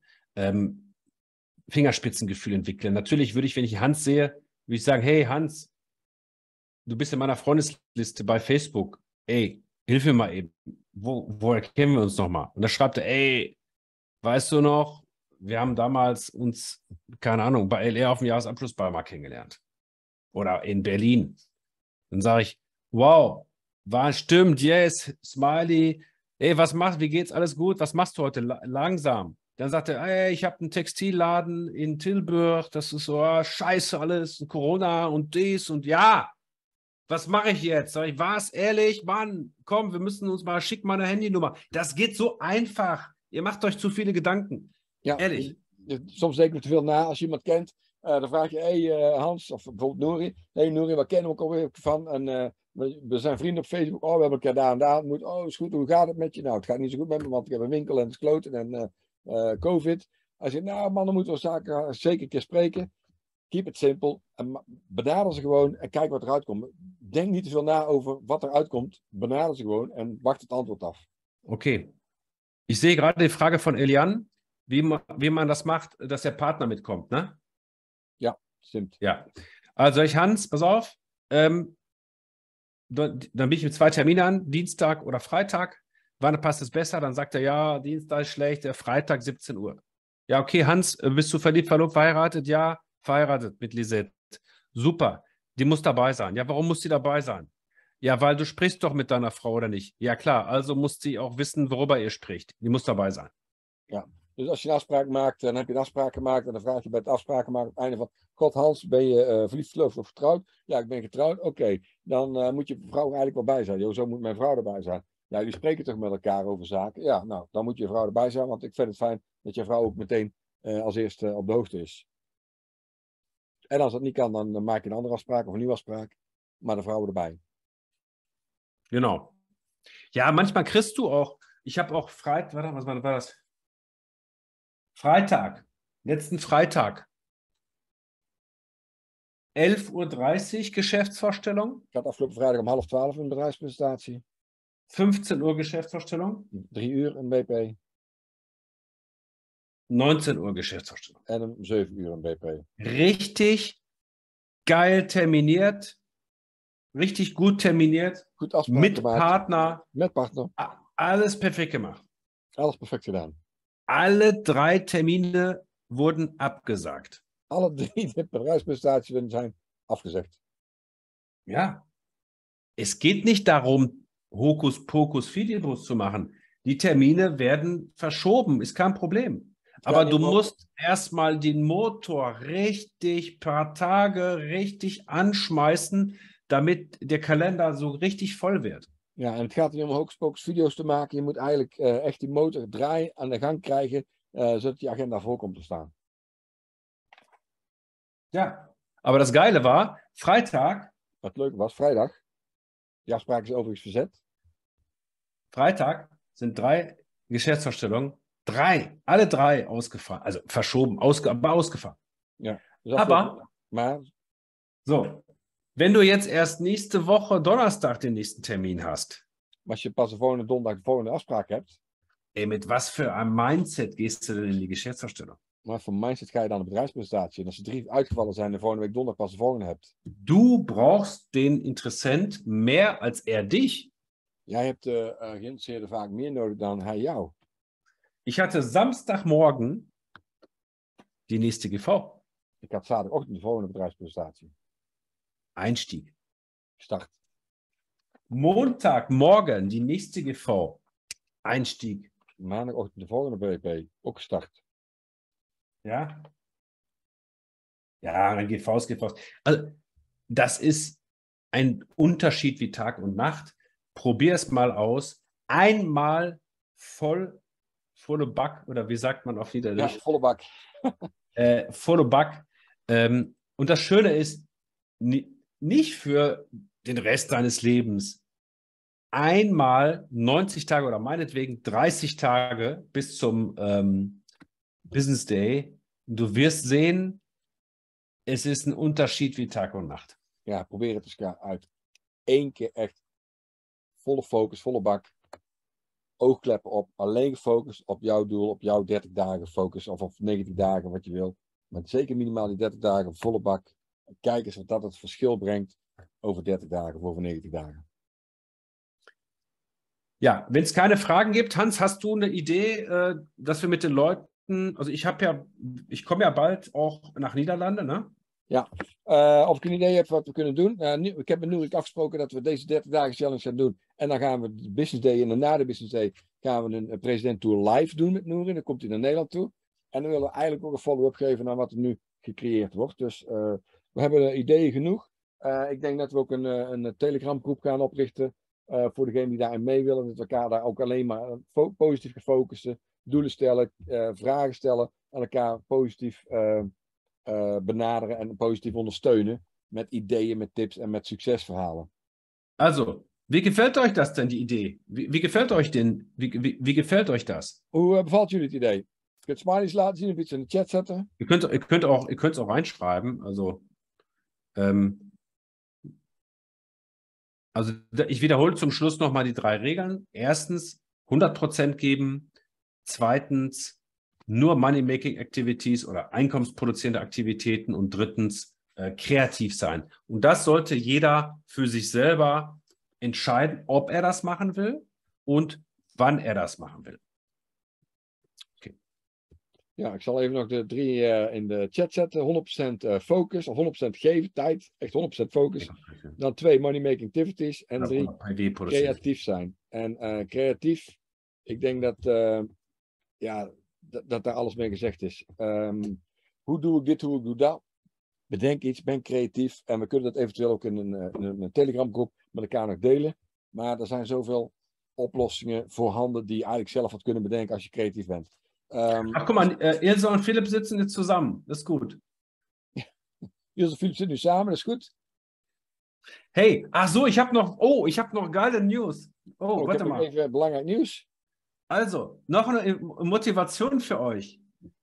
Fingerspitzengefühl entwickeln. Natürlich würde ich, wenn ich Hans sehe, würde ich sagen, hey Hans, du bist in meiner Freundesliste bei Facebook. Ey, hilf mir mal eben. Woher kennen wir uns nochmal? Und da schreibt er, ey, weißt du noch, wir haben damals uns, keine Ahnung, bei LR auf dem Jahresabschlussball mal kennengelernt. Oder in Berlin. Dann sage ich, wow, stimmt, yes, Smiley. Ey, was machst du? Wie geht's? Alles gut? Was machst du heute? Langsam. Dann sagt er, ey, ich habe einen Textilladen in Tilburg, das ist so, scheiße alles, Corona und dies und ja. Was mache ich jetzt? Sag ich, was? Ehrlich? Mann, komm, wir müssen uns mal, schick mal eine Handynummer. Das geht so einfach. Ihr macht euch zu viele Gedanken. Ja, ehrlich. Soms denk ik te veel na. Als je iemand kent, dan vraag je, hey Hans, of bijvoorbeeld Nouri. Hey Nouri, waar kennen we elkaar weer van? En we zijn vrienden op Facebook. Oh, we hebben elkaar daar en daar ontmoet. Oh, is goed. Hoe gaat het met je? Nou, het gaat niet zo goed met me, want ik heb een winkel en het is kloten en COVID. Hij zegt, nou man, dan moeten we zaken zeker een keer spreken. Keep it simple. En benader ze gewoon en kijk wat eruit komt. Denk niet te veel na over wat eruit komt. Benader ze gewoon en wacht het antwoord af. Okay. Ich sehe gerade die Frage von Elian, wie man das macht, dass der Partner mitkommt, ne? Ja, stimmt. Ja. Also Hans, pass auf. Dann biete ich mir 2 Termine an, Dienstag oder Freitag. Wann passt es besser? Dann sagt er, ja, Dienstag ist schlecht, der Freitag 17 Uhr. Ja, okay, Hans, bist du verliebt, verlobt, verheiratet? Ja, verheiratet mit Lisette. Super, die muss dabei sein. Ja, warum muss die dabei sein? Ja, weil du sprichst doch mit deiner Frau, oder nicht? Ja, klar, also muss sie auch wissen, worüber ihr spricht. Die muss dabei sein. Ja, Dus als je een afspraak maakt, dan heb je een afspraak gemaakt en dan vraag je bij het afspraken maken op het einde van, God Hans, ben je verliefd, verloofd of getrouwd? Ja, ik ben getrouwd. Oké, dan moet je vrouw eigenlijk wel bij zijn. Jo, zo moet mijn vrouw erbij zijn. Ja, jullie spreken toch met elkaar over zaken? Ja, nou, dan moet je vrouw erbij zijn, want ik vind het fijn dat je vrouw ook meteen als eerste op de hoogte is. En als dat niet kan, dan maak je een andere afspraak of een nieuwe afspraak, maar de vrouw erbij. Genau. Ja, manchmal kriegst du auch, ich habe auch Freitag, was war das? Freitag, letzten Freitag, 11:30 Uhr Geschäftsvorstellung, Ik had afgelopen vrijdag om 11:30 een bedrijfspresentatie. 15 Uhr Geschäftsvorstellung, 3 uur een BP 19 Uhr Geschäftsvorstellung. en om 7 uur een BP. Richtig geil terminiert, richtig gut terminiert, Goed afspraak mit gemaakt. Partner, Met partner. alles perfekt gemacht. Alles perfect gedaan. Alle 3 Termine wurden abgesagt. Alle 3 de bedrijfspresentaties zijn afgezegd. Ja, es geht nicht darum, Hokuspokus Fidibus zu machen. Die Termine werden verschoben, ist kein Problem. Aber du musst erstmal den Motor richtig paar Tage richtig anschmeißen, damit der Kalender so richtig voll wird. Ja, en het gaat niet om hocus-pocus video's te maken. Je moet eigenlijk echt die motor draaien, aan de gang krijgen, zodat die agenda vol komt te staan. Ja, aber das Geile war, Freitag, Wat leuk was, vrijdag. Die afspraak is overigens verzet. Freitag sind 3 Geschäftsvorstellungen, alle 3 ausgefallen, also verschoben, aber ausgefallen. Ja, dus Aber, maar so, wenn du jetzt erst nächste Woche Donnerstag den nächsten Termin hast, als je pas de volgende donderdag de volgende afspraak hebt, ey, mit was für einem Mindset gehst du denn in die Geschäftsvorstellung? maar voor mindset ga je dan de bedrijfspresentatie. En als er 3 uitgevallen zijn, de volgende week donderdag pas de volgende hebt. Du brauchst den Interessent mehr als er dich. Jij hebt de geïnteresseerde vaak meer nodig dan hij jou. Ich hatte Samstagmorgen die nächste GV. Ik had zaterdagochtend de volgende bedrijfspresentatie. Einstieg. Start. Montagmorgen die nächste GV. Einstieg. Maandagochtend de volgende BP. Ook gestart. Ja. Ja, dann GVs. Also, das ist ein Unterschied wie Tag und Nacht. Probier es mal aus. Einmal volle Back, oder wie sagt man auf Ja, Niederländisch? volle bak. Volle Back. Und das Schöne ist, nicht für den Rest deines Lebens. Einmal 90 Tage oder meinetwegen 30 Tage bis zum Business Day. Du wirst sehen, es ist ein Unterschied wie Tag und Nacht. Ja, probeer het eens uit. 1 keer echt volle focus, volle bak. Oogkleppen op. Alleen gefocust op jouw doel, op jouw 30 dagen focus. Of op 90 dagen, wat je wil. Maar zeker minimaal die 30 dagen volle bak. Kijk eens wat dat het verschil brengt over 30 dagen of over 90 dagen. Ja, wenn es keine Fragen gibt, Hans, hast du eine Idee, dass wir mit den Leuten, also ich komme ja bald auch nach Niederlande, ne? Ja, of ik een idee heb wat we kunnen doen. Ik heb met Noerik afgesproken dat we deze 30 dagen challenge gaan doen. En dan gaan we de Business Day en na de Business Day gaan we een President Tour live doen met Noerik. Dan komt hij naar Nederland toe. En dan willen we eigenlijk ook een follow-up geven naar wat er nu gecreëerd wordt. Dus we hebben ideeën genoeg. Ik denk dat we ook een Telegram groep gaan oprichten. Voor degenen die daarin mee willen. Dat we elkaar daar ook alleen maar positief gaan focussen. Doelen stellen, vragen stellen. En elkaar positief benaderen en positief ondersteunen. Met ideeën, met tips en met succesverhalen. Also, wie gefällt euch das denn, die Idee? Wie gefällt euch denn? Wie gefällt euch das? Hoe bevalt jullie het idee? Je kunt smileys laten zien of iets in de chat zetten. Ihr könnt es auch reinschreiben. Also ich wiederhole zum Schluss nochmal die 3 Regeln. Erstens, 100% geben. Zweitens, nur Money-Making Activities oder einkommensproduzierende Aktivitäten. Und drittens, kreativ sein. Und das sollte jeder für sich selber entscheiden, ob er das machen will und wann er das machen will. Okay. Ja, ik zal even nog de 3 in de chat zetten. 100% focus of 100% geven, tijd. Echt 100% focus. Dan 2 money-making activities. En 3 creatief zijn. En creatief, ik denk dat dat daar alles mee gezegd is. Hoe doe ik dit, hoe ik doe dat? Bedenk iets, ben creatief. En we kunnen dat eventueel ook in een Telegram groep met elkaar nog delen. Maar er zijn zoveel oplossingen voorhanden die je eigenlijk zelf had kunnen bedenken als je creatief bent. Ach, guck mal, Ilse und Philipp sitzen jetzt zusammen. Das ist gut. Ilse en Philipp zitten nu samen, dat is goed. Hey, ach so, ich habe noch geile News. Oh, Ik warte heb nog mal. even belangrijk nieuws. Also, noch eine Motivation für euch.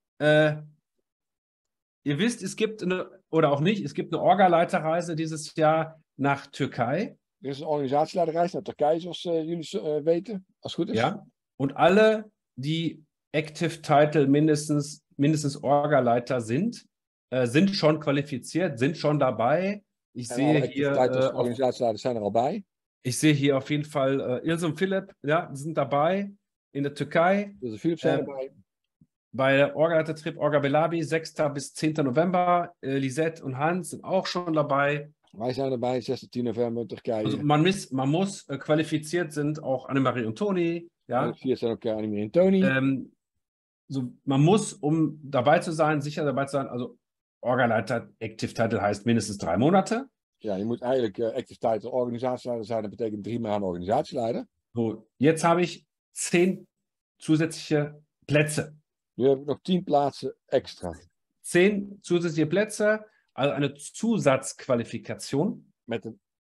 Ihr wisst, es gibt oder auch nicht, es gibt eine Orga-Leiterreise dieses Jahr nach Türkei. Er is een organisatieleiderreis naar Turkije, zoals jullie weten, als het goed is. Ja. Und alle, die Active Title mindestens Orga-Leiter sind schon qualifiziert, sind schon dabei. Ich En sehe alle hier, activiteiten als organisatieleiders zijn er al bij. ich sehe hier auf jeden Fall Ilse und Philipp, ja, die sind dabei in der Türkei. Ilse en Philipp zijn erbij. Bei der Orga-Leitertrip Orga Belabi, 6. bis 10. November. Lisette und Hans sind auch schon dabei. Wij zijn erbij, 6 10 november in Turkije. Also man muss qualifiziert sind auch Annemarie und Toni. Ja? Vier zijn ook Annemarie en Tony. Man muss, um dabei zu sein, sicher dabei zu sein, also Orga-Leiter Active Title heißt mindestens 3 Monate. Ja, je moet eigenlijk active title organisatieleider zijn. Dat betekent 3 maanden organisatieleider. So, jetzt habe ich 10 zusätzliche Plätze. Nu heb ik nog 10 plaatsen extra. 10 zusätzliche Plätze, also eine Zusatzqualifikation. Met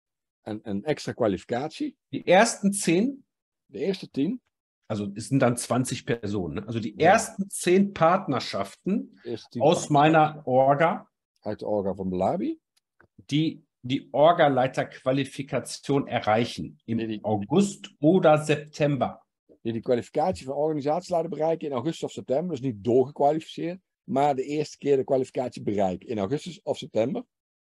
een extra kwalificatie. Die ersten 10, De eerste 10. also es sind dann 20 Personen, ne? Also die Ja. ersten 10 Partnerschaften Eerste 10 aus meiner Orga, uit de orga van Belabi. die die Orga-Leiter-Qualifikation erreichen im Nee, die- August oder September. Die kwalificatie van organisatieleider bereiken in augustus of september. Dus niet doorgekwalificeerd. Maar de eerste keer de kwalificatie bereiken in augustus of september.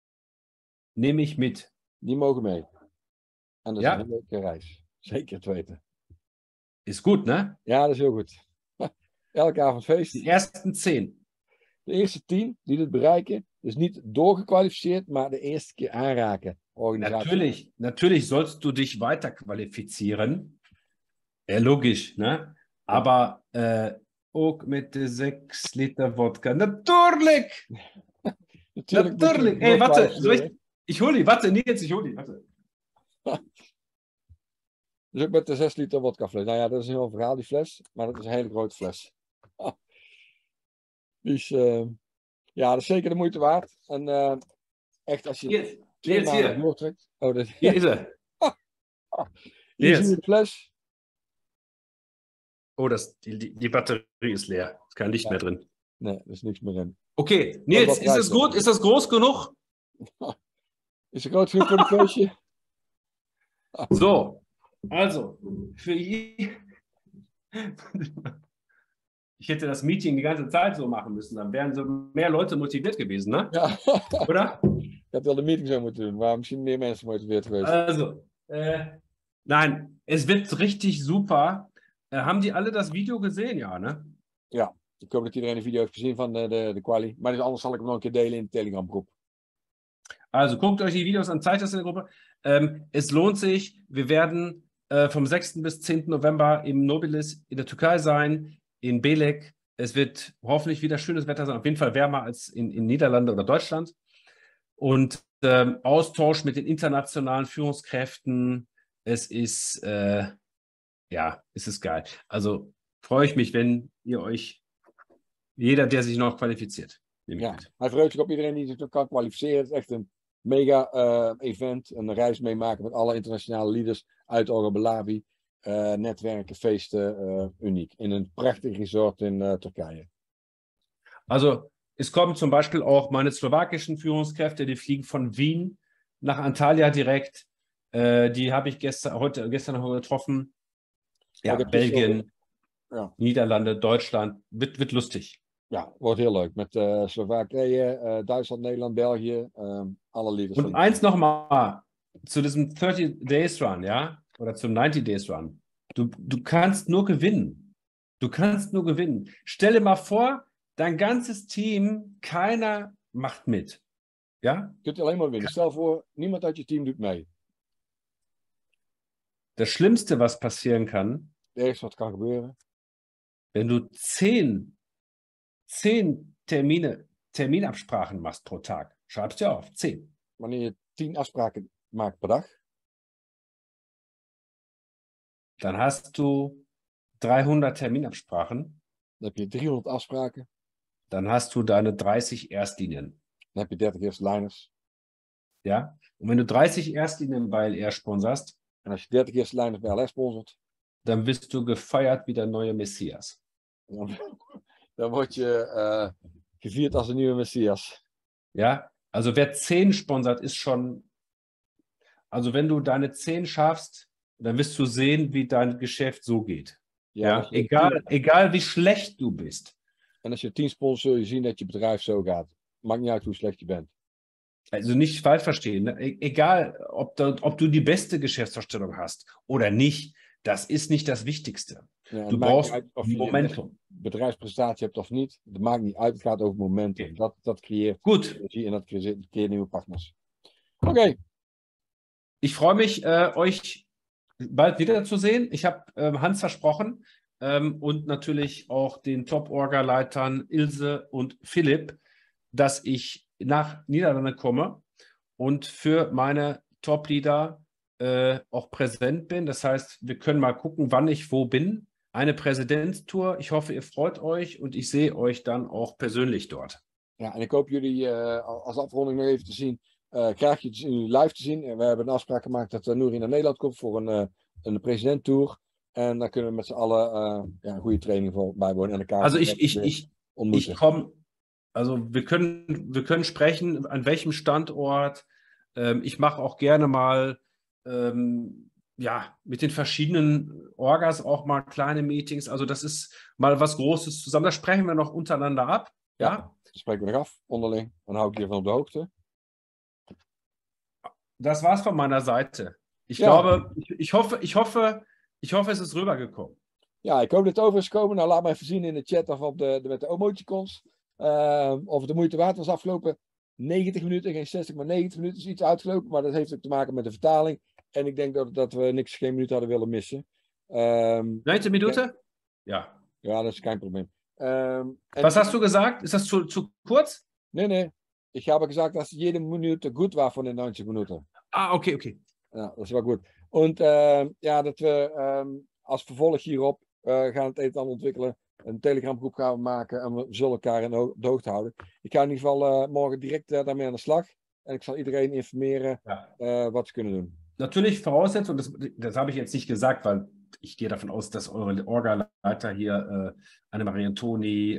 Nehme ich mit. Die mogen mee. En dat is Ja. een leuke reis. Zeker te weten. Ist gut, ne? Ja, dat is heel goed. Elke avond feest. Die ersten 10. De eerste 10 die dit bereiken, is niet doorgekwalificeerd, maar de eerste keer aanraken. Organisatie. Natürlich sollst du dich weiter qualifizieren. Ja, logisch, ne? Aber auch mit 6 Liter Wodka. Natürlich! Natuurlijk. moet je Natürlich! Ey, warte, doorkwalificeren. ich hol die, warte, Nils, ich hol die, warte. Dus ook met de 6 liter wodkafles. Nou ja, dat is een heel verhaal, die fles. Maar dat is een hele grote fles. Dus ja, dat is zeker de moeite waard. En echt, als je Nils, 2 Nils maanden hier. doortrekt. Oh, dat, Hier ist er. hier Yes. zie je de fles. Oh, die Batterie ist leer. Ist kein Licht Ja. mehr drin. Nee, er is niks meer in. Okay, Nils, was ist es reicht gut? Ist das groß genug? Is er groot genoeg voor een feestje? So, also, für ich hätte das Meeting die ganze Zeit so machen müssen, dann wären so mehr Leute motiviert gewesen, ne? Ja. Oder? Ik had wel de meeting zo moeten doen. Maar misschien meer mensen gemotiveerd geweest. Also, nein, es wird richtig super. Haben die alle das Video gesehen? Ja, ne? Ik hoop dat iedereen de video heeft gezien van de quali. Maar dus anders zal ik hem nog een keer delen in de Telegram groep. Also guckt euch die Videos an, zeigt das in der Gruppe. Es lohnt sich. Wir werden vom 6. bis 10. November im Nobilis in der Türkei sein, in Belek. Es wird hoffentlich wieder schönes Wetter sein, auf jeden Fall wärmer als in Niederlande oder Deutschland. Und Austausch mit den internationalen Führungskräften. Es ist, ja, es ist geil. Also freue ich mich, wenn ihr euch, jeder, der sich noch qualifiziert, nehme ich Ja, mit. hij verheugt zich op iedereen die zich nog kan kwalificeren. Het is echt een mega event. Een reis meemaken met alle internationale leaders uit Orga Belabi. Netwerken, feesten, uniek. In een prachtig resort in Turkije. Also es kommen zum Beispiel auch meine slowakischen Führungskräfte, die fliegen von Wien nach Antalya direkt. Die habe ich gestern noch getroffen. Ja, Ja, dat is Belgien, Ja. Niederlande, Deutschland. Wird lustig. Ja, wordt heel leuk. Met Slowakije, Duitsland, Nederland, België. Alle leaders. Und eins nochmal zu diesem 30 Days Run, ja, oder zum 90 Days Run. Du kannst nur gewinnen. Du kannst nur gewinnen. Stell dir mal vor, dein ganzes Team, keiner macht mit. Ja? Je kunt alleen maar winnen. Stel voor, niemand uit je team doet mee. Das Schlimmste, was passieren kann, Het ergste wat kan gebeuren. wenn du 10 10 Terminabsprachen machst pro Tag, schreibst du auf, 10. Wanneer je 10 afspraken maakt per dag, Dann hast du 300 Terminabsprachen, dan heb je 300 afspraken. dann hast du deine 30 Erstlinien. Dan heb je 30 eerste-lijners. Ja? Und wenn du 30 Erstlinien bei LR sponsorst, En als je 30 eerste-lijners bij LS sponsort, dann wirst du gefeiert wie der neue Messias. dan word je gevierd als een nieuwe Messias. Ja? Also wer 10 sponsert, ist schon, also wenn du deine 10 schaffst, dann wirst du sehen, wie dein Geschäft so geht. Ja? als je Egal wie schlecht du bist. En als je 10 sponsort, zul je zien dat je bedrijf zo gaat. Maakt niet uit hoe slecht je bent. Also nicht falsch verstehen. Ne? Egal, ob du die beste Geschäftsvorstellung hast oder nicht, das ist nicht das Wichtigste. Ja, en Du het maakt brauchst niet uit of je Momentum. een bedrijfspresentatie hebt of niet. Het maakt niet uit. Het gaat over momentum. Ja. Dat creëert Gut, energie en dat creëert nieuwe partners. Oké. ich freue mich, euch bald wiederzusehen. Ich habe Hans versprochen und natürlich auch den Top-Orga-Leitern Ilse und Philipp, dass ich nach Niederlande komme und für meine Top-Leader auch präsent bin. Das heißt, wir können mal gucken, wann ich wo bin. Eine Präsidentstour. Ich hoffe, ihr freut euch und ich sehe euch dann auch persönlich dort. Ja, en ik hoop jullie als afronding nog even te zien. Graag jullie live te zien. En we hebben een afspraak gemaakt dat Nouri naar Nederland komt voor een presidenttour. En dan kunnen we met z'n allen een goede training voor bijwonen en elkaar Also ich ontmoeten. komme, also wir können sprechen, an welchem Standort. Ich mache auch gerne mal ja, mit den verschiedenen Orgas auch mal kleine Meetings. Also das ist mal was Großes zusammen. Das sprechen wir noch untereinander ab. Ja, Dat spreken we nog af, onderling. Dan hou ik je van op de hoogte. das war's von meiner Seite. Ich Ja. glaube, ich hoffe, es ist rübergekommen. Ja, ik hoop dat het over is gekomen. Nou, laat me even zien in de chat of met de emoticons. Of het de moeite waard was afgelopen 90 minuten. Geen 60, maar 90 minuten is iets uitgelopen. Maar dat heeft ook te maken met de vertaling. En ik denk dat we geen minuut hadden willen missen. 90 Minuten? Ja. Ja, dat is geen probleem. En Was hast du gesagt? Ist das zu kurz? Nee. Ich habe gesagt, dass jede Minute gut war von den 90 Minuten. Ah, okay. Ja, dat is wel goed. En ja, dat we als vervolg hierop gaan het een en ander ontwikkelen. Een Telegram-groep gaan we maken en we zullen elkaar op de hoogte houden. Ik ga in ieder geval morgen direct daarmee aan de slag. En ik zal iedereen informeren wat ze kunnen doen. Natürlich Voraussetzung, das habe ich jetzt nicht gesagt, weil ich gehe davon aus, dass eure Orga-Leiter hier, Annemarie Antoni,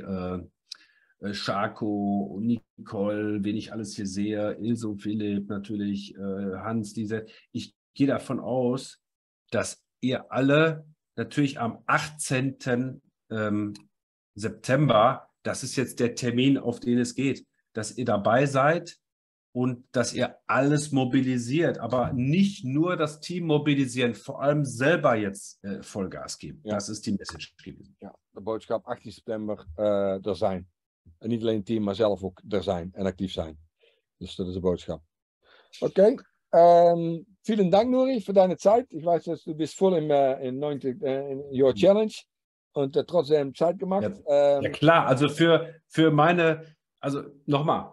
Schako, Nicole, wen ich alles hier sehe, Ilse und Philipp natürlich, Hans, ich gehe davon aus, dass ihr alle natürlich am 18. September, das ist jetzt der Termin, auf den es geht, dass ihr dabei seid und dass ihr alles mobilisiert, aber nicht nur das Team mobilisieren, vor allem selber jetzt Vollgas geben. Ja. Das ist die Message gewesen. Ja, de boodschap 18 september er zijn. En niet alleen het team, maar zelf ook er zijn en actief zijn. Dus dat is de boodschap. Oké. Vielen Dank, Nouri, für deine Zeit. Ich weiß, dass du bist voll in your challenge und trotzdem Zeit gemacht. Ja klar, also für meine, also nochmal,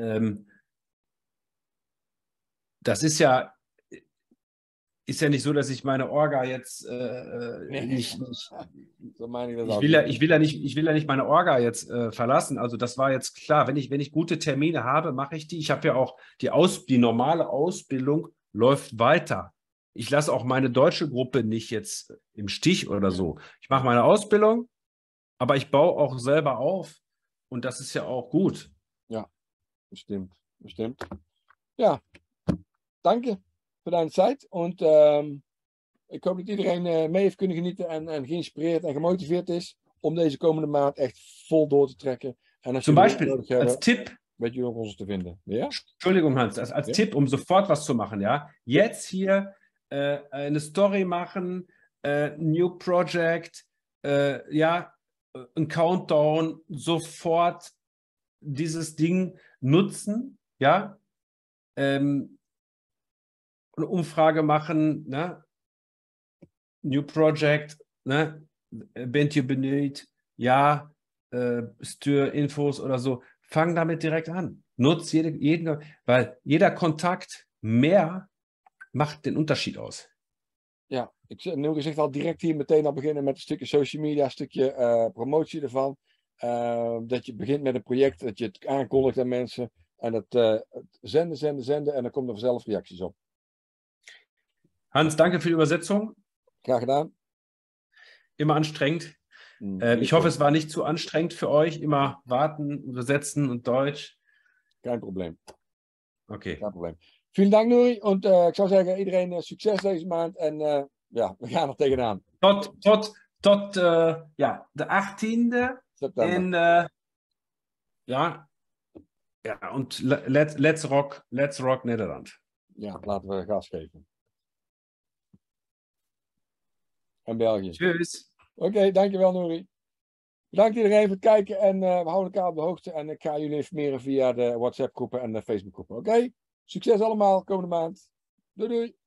das ist ja nicht so, dass ich meine Orga jetzt nicht so meine ich das ich auch. will ja nicht meine Orga jetzt verlassen. Also das war jetzt klar. Wenn ich gute Termine habe, mache ich die. Ich habe ja auch die normale Ausbildung läuft weiter. Ich lasse auch meine deutsche Gruppe nicht jetzt im Stich oder so. Ich mache meine Ausbildung, aber ich baue auch selber auf und das ist ja auch gut. Ja, bestimmt. Ja, danke voor deine Zeit und ik hoop dat iedereen mee heeft kunnen genieten en geïnspireerd en gemotiveerd is om deze komende maand echt vol door te trekken. En als Zum Beispiel nodig hebben, als Tipp, weet je nog ons te vinden. Ja? Entschuldigung, Hans, als Tipp, um sofort was zu machen, ja. Jetzt hier eine Story machen, New Project, ja, ein Countdown, sofort dieses Ding nutzen, ja. Eine Umfrage machen, ne? New Project, ne? Bent ihr bemüht? Ja. stuur Infos oder so. Fang damit direkt an. Nutz jeden, weil jeder Kontakt mehr macht den Unterschied aus. Ja, Nouri zegt al direct hier meteen al beginnen met een stukje social media, een stukje promotie ervan. Dat je begint met een project, dat je het aankondigt aan mensen. En het zenden en dan komen er vanzelf reacties op. Hans, danke für die Übersetzung. Graag gedaan. Immer anstrengend. Ich hoffe, es war nicht zu anstrengend für euch. Immer warten, übersetzen und Deutsch. Kein Probleem. Okay. Kein Probleem. Vielen Dank, Nouri. Ik zou zeggen, iedereen succes deze maand. En ja, we gaan er tegenaan. Tot ja, de 18e. September. Ja, und let's rock Nederland. Ja, laten we gas geven. En België. Tschüss. Oké, dankjewel Nouri. Bedankt iedereen voor het kijken en we houden elkaar op de hoogte. En ik ga jullie informeren via de WhatsApp groepen en de Facebook groepen. Oké? Succes allemaal komende maand. Doei doei.